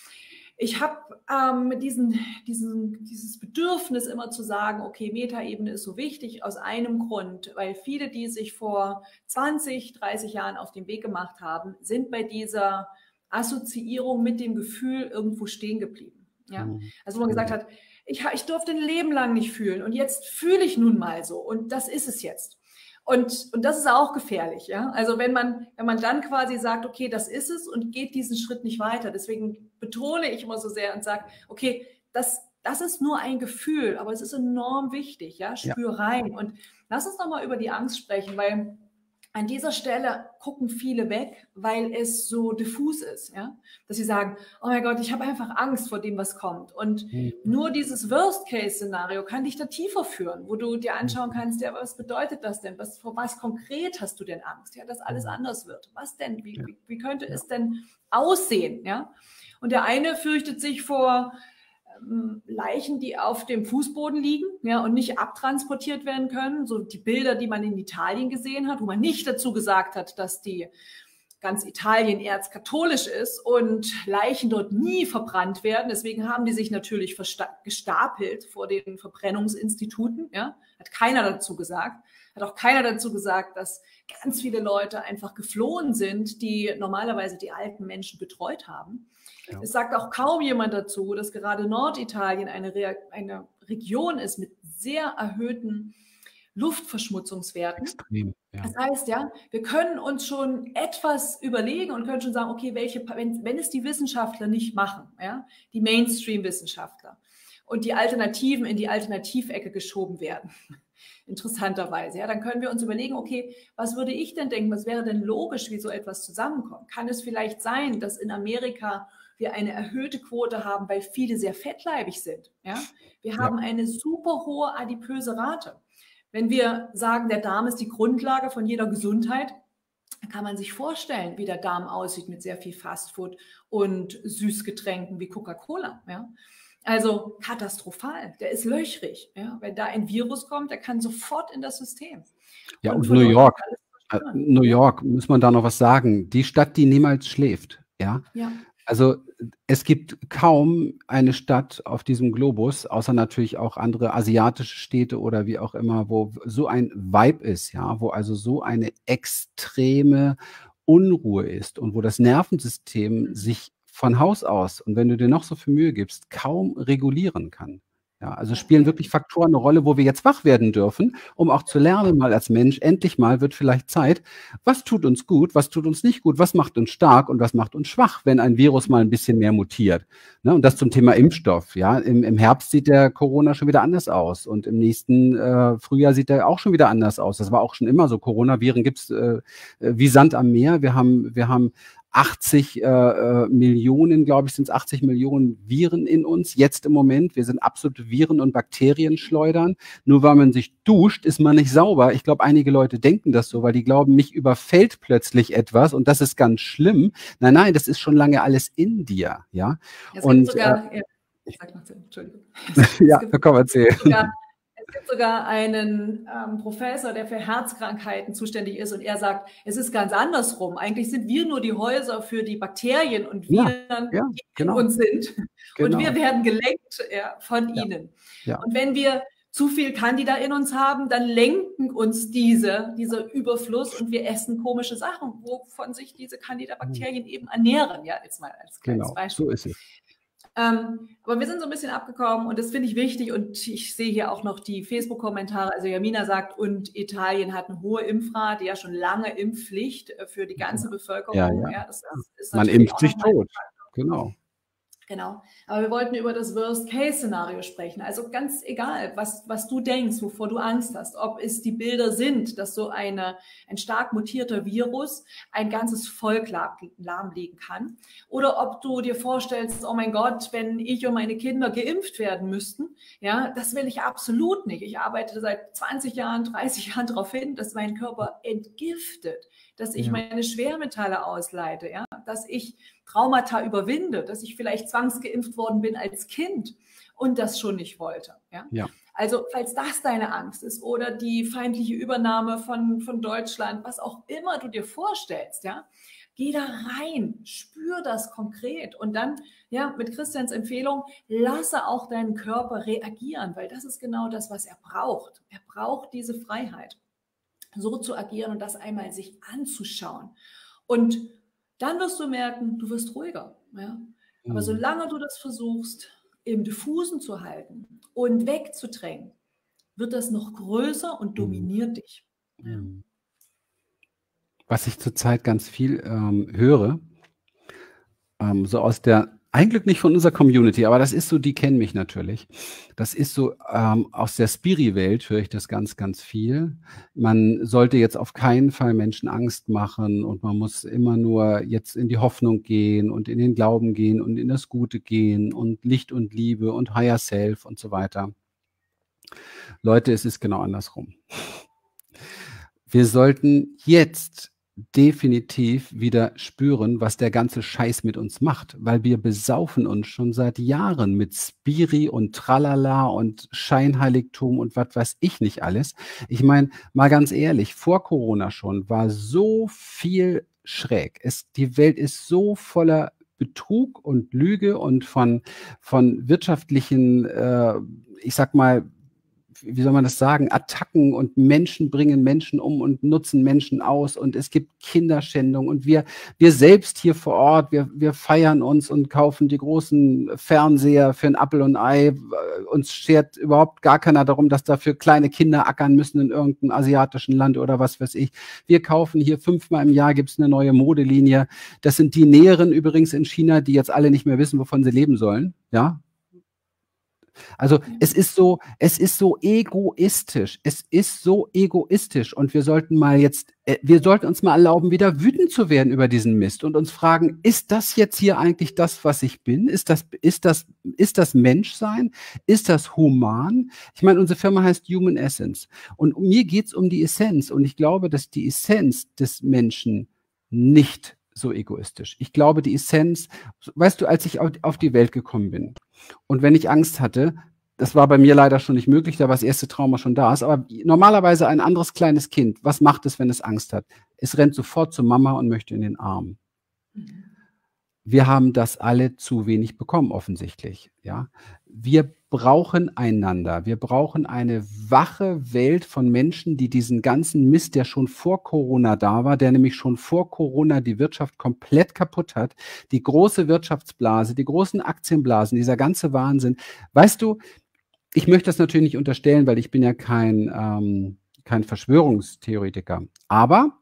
Ich habe ähm, diesen, diesen, dieses Bedürfnis immer zu sagen, okay, Metaebene ist so wichtig aus einem Grund, weil viele, die sich vor zwanzig, dreißig Jahren auf den Weg gemacht haben, sind bei dieser Assoziierung mit dem Gefühl irgendwo stehen geblieben. Ja? Also wo man gesagt hat, ich, ich durfte ein Leben lang nicht fühlen und jetzt fühle ich nun mal so und das ist es jetzt. Und, und das ist auch gefährlich, ja. Also wenn man, wenn man dann quasi sagt, okay, das ist es und geht diesen Schritt nicht weiter. Deswegen betone ich immer so sehr und sage, okay, das, das ist nur ein Gefühl, aber es ist enorm wichtig, ja. Spür ja. rein. Und lass uns nochmal über die Angst sprechen, weil an dieser Stelle gucken viele weg, weil es so diffus ist, ja, dass sie sagen, oh mein Gott, ich habe einfach Angst vor dem, was kommt. Und mhm. nur dieses Worst-Case-Szenario kann dich da tiefer führen, wo du dir anschauen kannst, ja, was bedeutet das denn? Was, vor was konkret hast du denn Angst? Ja, dass alles anders wird. Was denn? Wie, wie, wie könnte es denn aussehen? Ja, und der eine fürchtet sich vor Leichen, die auf dem Fußboden liegen, ja, und nicht abtransportiert werden können. So die Bilder, die man in Italien gesehen hat, wo man nicht dazu gesagt hat, dass die ganz Italien erzkatholisch ist und Leichen dort nie verbrannt werden. Deswegen haben die sich natürlich gestapelt vor den Verbrennungsinstituten. Ja, hat keiner dazu gesagt. Hat auch keiner dazu gesagt, dass ganz viele Leute einfach geflohen sind, die normalerweise die alten Menschen betreut haben. Ja. Es sagt auch kaum jemand dazu, dass gerade Norditalien eine, Re eine Region ist mit sehr erhöhten Luftverschmutzungswerten. Extrem, ja. Das heißt, ja, wir können uns schon etwas überlegen und können schon sagen, okay, welche, wenn, wenn es die Wissenschaftler nicht machen, ja, die Mainstream-Wissenschaftler und die Alternativen in die Alternativecke geschoben werden, interessanterweise, ja, dann können wir uns überlegen, okay, was würde ich denn denken, was wäre denn logisch, wie so etwas zusammenkommt? Kann es vielleicht sein, dass in Amerika wir eine erhöhte Quote haben, weil viele sehr fettleibig sind? Ja? Wir haben ja. eine super hohe adipöse Rate. Wenn wir sagen, der Darm ist die Grundlage von jeder Gesundheit, dann kann man sich vorstellen, wie der Darm aussieht mit sehr viel Fastfood und Süßgetränken wie Coca-Cola. Ja? Also katastrophal, der ist löchrig. Ja? Wenn da ein Virus kommt, der kann sofort in das System. Ja, Und und von New dort York, alles äh, zerstören. New Ja, York, muss man da noch was sagen. Die Stadt, die niemals schläft, ja. ja, Also es gibt kaum eine Stadt auf diesem Globus, außer natürlich auch andere asiatische Städte oder wie auch immer, wo so ein Vibe ist, ja, wo also so eine extreme Unruhe ist und wo das Nervensystem mhm. sich von Haus aus, und wenn du dir noch so viel Mühe gibst, kaum regulieren kann. Ja, also Ja, spielen ja, wirklich Faktoren eine Rolle, wo wir jetzt wach werden dürfen, um auch zu lernen, mal als Mensch, endlich mal wird vielleicht Zeit, was tut uns gut, was tut uns nicht gut, was macht uns stark und was macht uns schwach, wenn ein Virus mal ein bisschen mehr mutiert. Ne, und das zum Thema Impfstoff. Ja, im, im Herbst sieht der Corona schon wieder anders aus und im nächsten äh, Frühjahr sieht er auch schon wieder anders aus. Das war auch schon immer so. Coronaviren gibt's äh, wie Sand am Meer. Wir haben, wir haben achtzig äh, äh, Millionen, glaube ich, sind es achtzig Millionen Viren in uns jetzt im Moment. Wir sind absolute Viren- und Bakterienschleudern. Nur weil man sich duscht, ist man nicht sauber. Ich glaube, einige Leute denken das so, weil die glauben, mich überfällt plötzlich etwas und das ist ganz schlimm. Nein, nein, das ist schon lange alles in dir, ja. Es gibt Und sogar, ja, sag noch zu, Entschuldigung. äh, Es ja, gibt komm, erzähl. sogar, es gibt sogar einen ähm, Professor, der für Herzkrankheiten zuständig ist und er sagt, es ist ganz andersrum. Eigentlich sind wir nur die Häuser für die Bakterien und Ja, Viren, ja, die in genau, uns sind. Und wir genau. werden gelenkt ja, von Ja, ihnen. ja. Und wenn wir zu viel Candida in uns haben, dann lenken uns diese, dieser Überfluss und wir essen komische Sachen, wovon sich diese Candida-Bakterien eben ernähren. Ja, jetzt mal als kleines Genau, Beispiel. so ist es. Ähm, aber wir sind so ein bisschen abgekommen und das finde ich wichtig und ich sehe hier auch noch die Facebook-Kommentare. Also Jamina sagt, und Italien hat eine hohe Impfrate, ja schon lange Impfpflicht für die ganze Ja, Bevölkerung. ja. Ja, das ja. ist, ist Man natürlich impft auch sich nochmal. tot. Genau. Genau. Aber wir wollten über das Worst-Case-Szenario sprechen. Also ganz egal, was, was du denkst, wovor du Angst hast, ob es die Bilder sind, dass so eine, ein stark mutierter Virus ein ganzes Volk lahmlegen kann, oder ob du dir vorstellst, oh mein Gott, wenn ich und meine Kinder geimpft werden müssten, ja, das will ich absolut nicht. Ich arbeite seit zwanzig Jahren, dreißig Jahren darauf hin, dass mein Körper entgiftet, dass ich Ja. meine Schwermetalle ausleite, ja, dass ich Traumata überwinde, dass ich vielleicht zwangsgeimpft worden bin als Kind und das schon nicht wollte. Ja? Ja. Also falls das deine Angst ist oder die feindliche Übernahme von, von Deutschland, was auch immer du dir vorstellst, ja, geh da rein, spür das konkret und dann, ja, mit Christians Empfehlung, lasse auch deinen Körper reagieren, weil das ist genau das, was er braucht. Er braucht diese Freiheit, so zu agieren und das einmal sich anzuschauen. Und dann wirst du merken, du wirst ruhiger. Ja? Aber Mhm. solange du das versuchst, im Diffusen zu halten und wegzudrängen, wird das noch größer und dominiert Mhm. dich. Ja. Was ich zurzeit ganz viel ähm, höre, ähm, so aus der, eigentlich nicht von unserer Community, aber das ist so, die kennen mich natürlich. Das ist so, ähm, aus der Spiri-Welt höre ich das ganz, ganz viel. Man sollte jetzt auf keinen Fall Menschen Angst machen und man muss immer nur jetzt in die Hoffnung gehen und in den Glauben gehen und in das Gute gehen und Licht und Liebe und Higher Self und so weiter. Leute, es ist genau andersrum. Wir sollten jetzt definitiv wieder spüren, was der ganze Scheiß mit uns macht, weil wir besaufen uns schon seit Jahren mit Spiri und Tralala und Scheinheiligtum und was weiß ich nicht alles. Ich meine, mal ganz ehrlich, vor Corona schon war so viel schräg. Es, die Welt ist so voller Betrug und Lüge und von, von wirtschaftlichen, äh, ich sag mal, wie soll man das sagen, Attacken und Menschen bringen Menschen um und nutzen Menschen aus und es gibt Kinderschändung und wir, wir selbst hier vor Ort, wir, wir feiern uns und kaufen die großen Fernseher für ein Apfel und ein Ei. Uns schert überhaupt gar keiner darum, dass dafür kleine Kinder ackern müssen in irgendeinem asiatischen Land oder was weiß ich. Wir kaufen hier fünfmal im Jahr, gibt es eine neue Modelinie. Das sind die Näheren übrigens in China, die jetzt alle nicht mehr wissen, wovon sie leben sollen, ja. Also es ist so, es ist so egoistisch. Es ist so egoistisch und wir sollten mal jetzt, äh, wir sollten uns mal erlauben, wieder wütend zu werden über diesen Mist und uns fragen, ist das jetzt hier eigentlich das, was ich bin? Ist das, ist das, ist das Menschsein? Ist das human? Ich meine, unsere Firma heißt Human Essence und mir geht's um die Essenz und ich glaube, dass die Essenz des Menschen nicht so egoistisch. Ich glaube, die Essenz, weißt du, als ich auf die Welt gekommen bin und wenn ich Angst hatte, das war bei mir leider schon nicht möglich, da war das erste Trauma schon da ist, aber normalerweise ein anderes kleines Kind, was macht es, wenn es Angst hat? Es rennt sofort zur Mama und möchte in den Arm. Wir haben das alle zu wenig bekommen, offensichtlich. Ja? Wir brauchen einander. Wir brauchen eine wache Welt von Menschen, die diesen ganzen Mist, der schon vor Corona da war, der nämlich schon vor Corona die Wirtschaft komplett kaputt hat, die große Wirtschaftsblase, die großen Aktienblasen, dieser ganze Wahnsinn. Weißt du, ich möchte das natürlich nicht unterstellen, weil ich bin ja kein, ähm, kein Verschwörungstheoretiker. Aber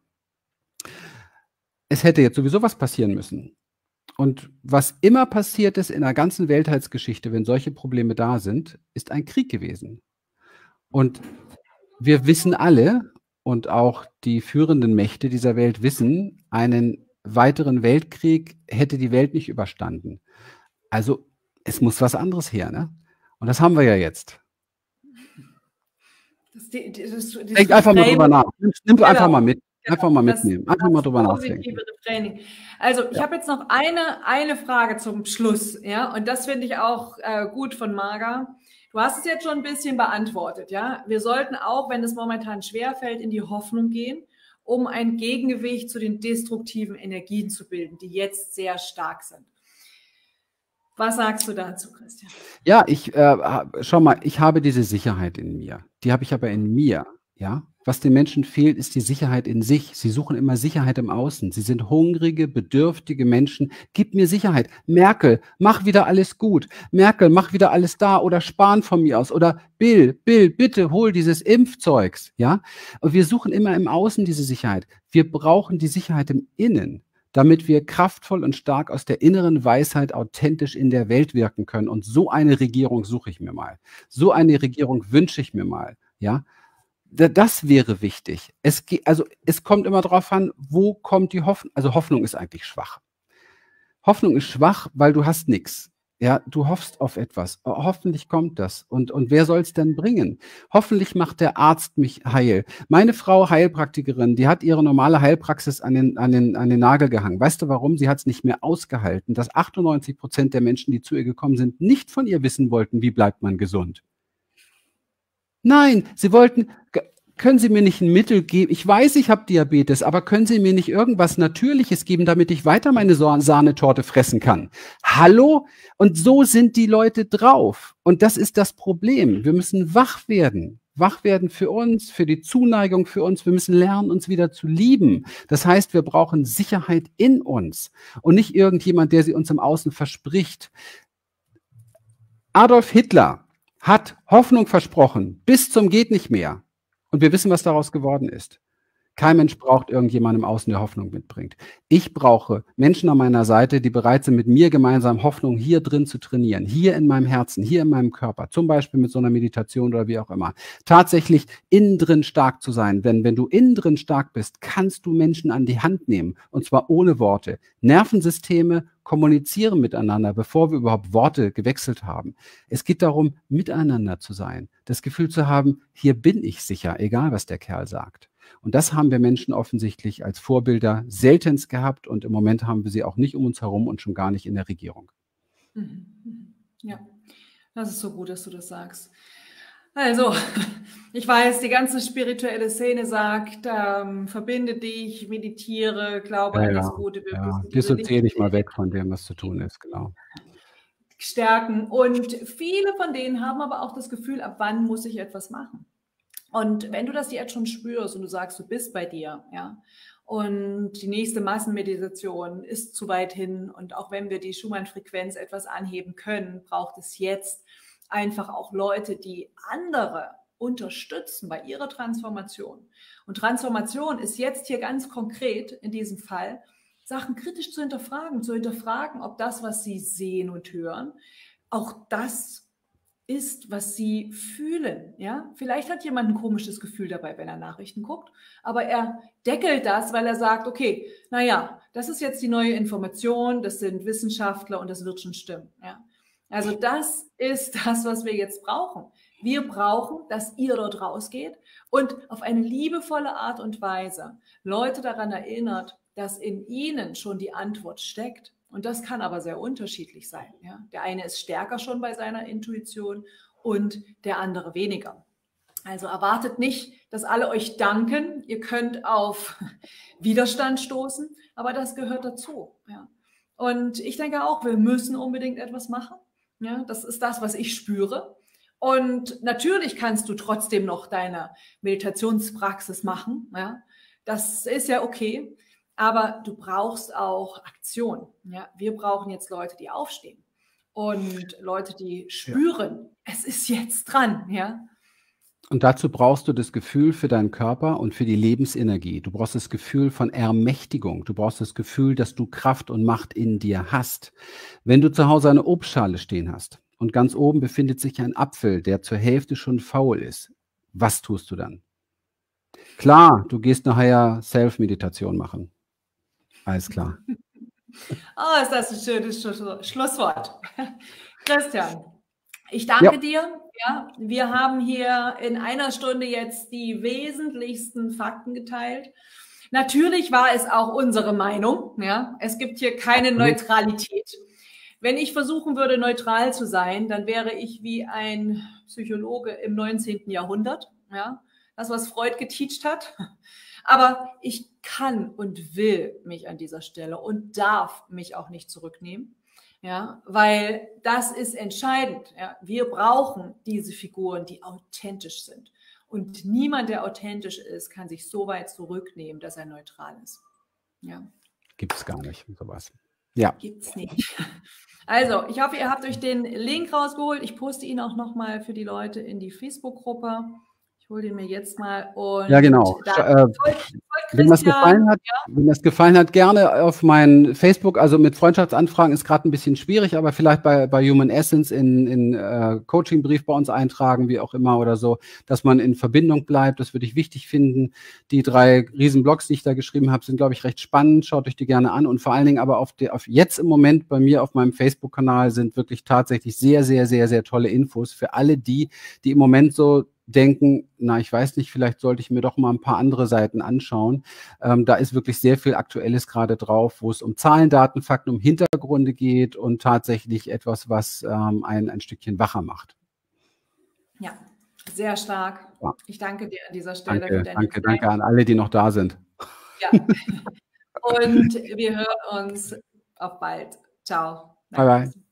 es hätte jetzt sowieso was passieren müssen. Und was immer passiert ist in der ganzen Weltheitsgeschichte, wenn solche Probleme da sind, ist ein Krieg gewesen. Und wir wissen alle, und auch die führenden Mächte dieser Welt wissen, einen weiteren Weltkrieg hätte die Welt nicht überstanden. Also es muss was anderes her, ne? Und das haben wir ja jetzt. Das, das, das, das Denk einfach mal drüber nach. Nimm, nimm genau. einfach mal mit. Einfach genau. mal mitnehmen. Einfach das mal drüber nachdenken. Training. Also ich ja. habe jetzt noch eine, eine Frage zum Schluss. Ja? Und das finde ich auch äh, gut von Marga. Du hast es jetzt schon ein bisschen beantwortet. Ja? Wir sollten auch, wenn es momentan schwerfällt, in die Hoffnung gehen, um ein Gegengewicht zu den destruktiven Energien zu bilden, die jetzt sehr stark sind. Was sagst du dazu, Christian? Ja, ich, äh, schau mal, ich habe diese Sicherheit in mir. Die habe ich aber in mir, ja. Was den Menschen fehlt, ist die Sicherheit in sich. Sie suchen immer Sicherheit im Außen. Sie sind hungrige, bedürftige Menschen. Gib mir Sicherheit. Merkel, mach wieder alles gut. Merkel, mach wieder alles da oder Spahn von mir aus. Oder Bill, Bill, bitte hol dieses Impfzeugs, ja. Und wir suchen immer im Außen diese Sicherheit. Wir brauchen die Sicherheit im Innen, damit wir kraftvoll und stark aus der inneren Weisheit authentisch in der Welt wirken können. Und so eine Regierung suche ich mir mal. So eine Regierung wünsche ich mir mal, ja. Das wäre wichtig. Es geht, also es kommt immer darauf an, wo kommt die Hoffnung. Also Hoffnung ist eigentlich schwach. Hoffnung ist schwach, weil du hast nichts. Ja, du hoffst auf etwas. Hoffentlich kommt das. Und, und wer soll es denn bringen? Hoffentlich macht der Arzt mich heil. Meine Frau Heilpraktikerin, die hat ihre normale Heilpraxis an den, an den, an den Nagel gehangen. Weißt du warum? Sie hat es nicht mehr ausgehalten, dass achtundneunzig Prozent der Menschen, die zu ihr gekommen sind, nicht von ihr wissen wollten, wie bleibt man gesund. Nein, sie wollten, können Sie mir nicht ein Mittel geben? Ich weiß, ich habe Diabetes, aber können Sie mir nicht irgendwas Natürliches geben, damit ich weiter meine Sahnetorte fressen kann? Hallo? Und so sind die Leute drauf. Und das ist das Problem. Wir müssen wach werden. Wach werden für uns, für die Zuneigung für uns. Wir müssen lernen, uns wieder zu lieben. Das heißt, wir brauchen Sicherheit in uns und nicht irgendjemand, der sie uns im Außen verspricht. Adolf Hitler hat Hoffnung versprochen, bis zum geht nicht mehr. Und wir wissen, was daraus geworden ist. Kein Mensch braucht irgendjemanden im Außen, der Hoffnung mitbringt. Ich brauche Menschen an meiner Seite, die bereit sind, mit mir gemeinsam Hoffnung hier drin zu trainieren, hier in meinem Herzen, hier in meinem Körper, zum Beispiel mit so einer Meditation oder wie auch immer. Tatsächlich innen drin stark zu sein. Denn wenn du innen drin stark bist, kannst du Menschen an die Hand nehmen. Und zwar ohne Worte. Nervensysteme kommunizieren miteinander, bevor wir überhaupt Worte gewechselt haben. Es geht darum, miteinander zu sein. Das Gefühl zu haben, hier bin ich sicher, egal was der Kerl sagt. Und das haben wir Menschen offensichtlich als Vorbilder seltenst gehabt und im Moment haben wir sie auch nicht um uns herum und schon gar nicht in der Regierung. Ja, das ist so gut, dass du das sagst. Also, ich weiß, die ganze spirituelle Szene sagt, ähm, verbinde dich, meditiere, glaube ja, an das ja, Gute. Wir ja. Dissoziere dich mal weg von dem, was zu tun ist, genau. Stärken. Und viele von denen haben aber auch das Gefühl, ab wann muss ich etwas machen? Und wenn du das jetzt schon spürst und du sagst, du bist bei dir, ja, und die nächste Massenmeditation ist zu weit hin und auch wenn wir die Schumann-Frequenz etwas anheben können, braucht es jetzt einfach auch Leute, die andere unterstützen bei ihrer Transformation. Und Transformation ist jetzt hier ganz konkret in diesem Fall, Sachen kritisch zu hinterfragen, zu hinterfragen, ob das, was sie sehen und hören, auch das ist, was sie fühlen. Ja? Vielleicht hat jemand ein komisches Gefühl dabei, wenn er Nachrichten guckt, aber er deckelt das, weil er sagt, okay, naja, das ist jetzt die neue Information, das sind Wissenschaftler und das wird schon stimmen. Ja? Also das ist das, was wir jetzt brauchen. Wir brauchen, dass ihr dort rausgeht und auf eine liebevolle Art und Weise Leute daran erinnert, dass in ihnen schon die Antwort steckt. Und das kann aber sehr unterschiedlich sein. Ja? Der eine ist stärker schon bei seiner Intuition und der andere weniger. Also erwartet nicht, dass alle euch danken. Ihr könnt auf Widerstand stoßen, aber das gehört dazu. Ja? Und ich denke auch, wir müssen unbedingt etwas machen. Ja? Das ist das, was ich spüre. Und natürlich kannst du trotzdem noch deine Meditationspraxis machen. Ja? Das ist ja okay. Aber du brauchst auch Aktion. Ja? Wir brauchen jetzt Leute, die aufstehen und Leute, die spüren, ja, es ist jetzt dran. Ja? Und dazu brauchst du das Gefühl für deinen Körper und für die Lebensenergie. Du brauchst das Gefühl von Ermächtigung. Du brauchst das Gefühl, dass du Kraft und Macht in dir hast. Wenn du zu Hause eine Obstschale stehen hast und ganz oben befindet sich ein Apfel, der zur Hälfte schon faul ist, was tust du dann? Klar, du gehst nachher Self-Meditation machen. Alles klar. Oh, ist das ein schönes Schlusswort. Christian, ich danke ja. dir. Ja, wir haben hier in einer Stunde jetzt die wesentlichsten Fakten geteilt. Natürlich war es auch unsere Meinung. Ja, es gibt hier keine Neutralität. Wenn ich versuchen würde, neutral zu sein, dann wäre ich wie ein Psychologe im neunzehnten Jahrhundert. Ja, das, was Freud geteacht hat. Aber ich kann und will mich an dieser Stelle und darf mich auch nicht zurücknehmen. Ja, weil das ist entscheidend. Ja. Wir brauchen diese Figuren, die authentisch sind. Und niemand, der authentisch ist, kann sich so weit zurücknehmen, dass er neutral ist. Ja. Gibt es gar nicht, sowas. Ja. Gibt es nicht. Also, ich hoffe, ihr habt euch den Link rausgeholt. Ich poste ihn auch nochmal für die Leute in die Facebook-Gruppe. Ich hole den mir jetzt mal. Und ja, genau. Da, äh, folgt, wenn das gefallen hat, ja. wenn das gefallen hat, gerne auf mein Facebook. Also mit Freundschaftsanfragen ist gerade ein bisschen schwierig, aber vielleicht bei, bei Human Essence in, in äh, Coaching-Brief bei uns eintragen, wie auch immer oder so, dass man in Verbindung bleibt. Das würde ich wichtig finden. Die drei Riesenblogs, die ich da geschrieben habe, sind, glaube ich, recht spannend. Schaut euch die gerne an. Und vor allen Dingen aber auf, die, auf jetzt im Moment bei mir auf meinem Facebook-Kanal sind wirklich tatsächlich sehr, sehr, sehr, sehr tolle Infos für alle die, die im Moment so denken, na, ich weiß nicht, vielleicht sollte ich mir doch mal ein paar andere Seiten anschauen. Ähm, da ist wirklich sehr viel Aktuelles gerade drauf, wo es um Zahlen, Daten, Fakten, um Hintergründe geht und tatsächlich etwas, was ähm, ein, ein Stückchen wacher macht. Ja, sehr stark. Ja. Ich danke dir an dieser Stelle. Danke, für deine danke, Zeit. danke an alle, die noch da sind. Ja. Und wir hören uns auf bald. Ciao. Bye, bye.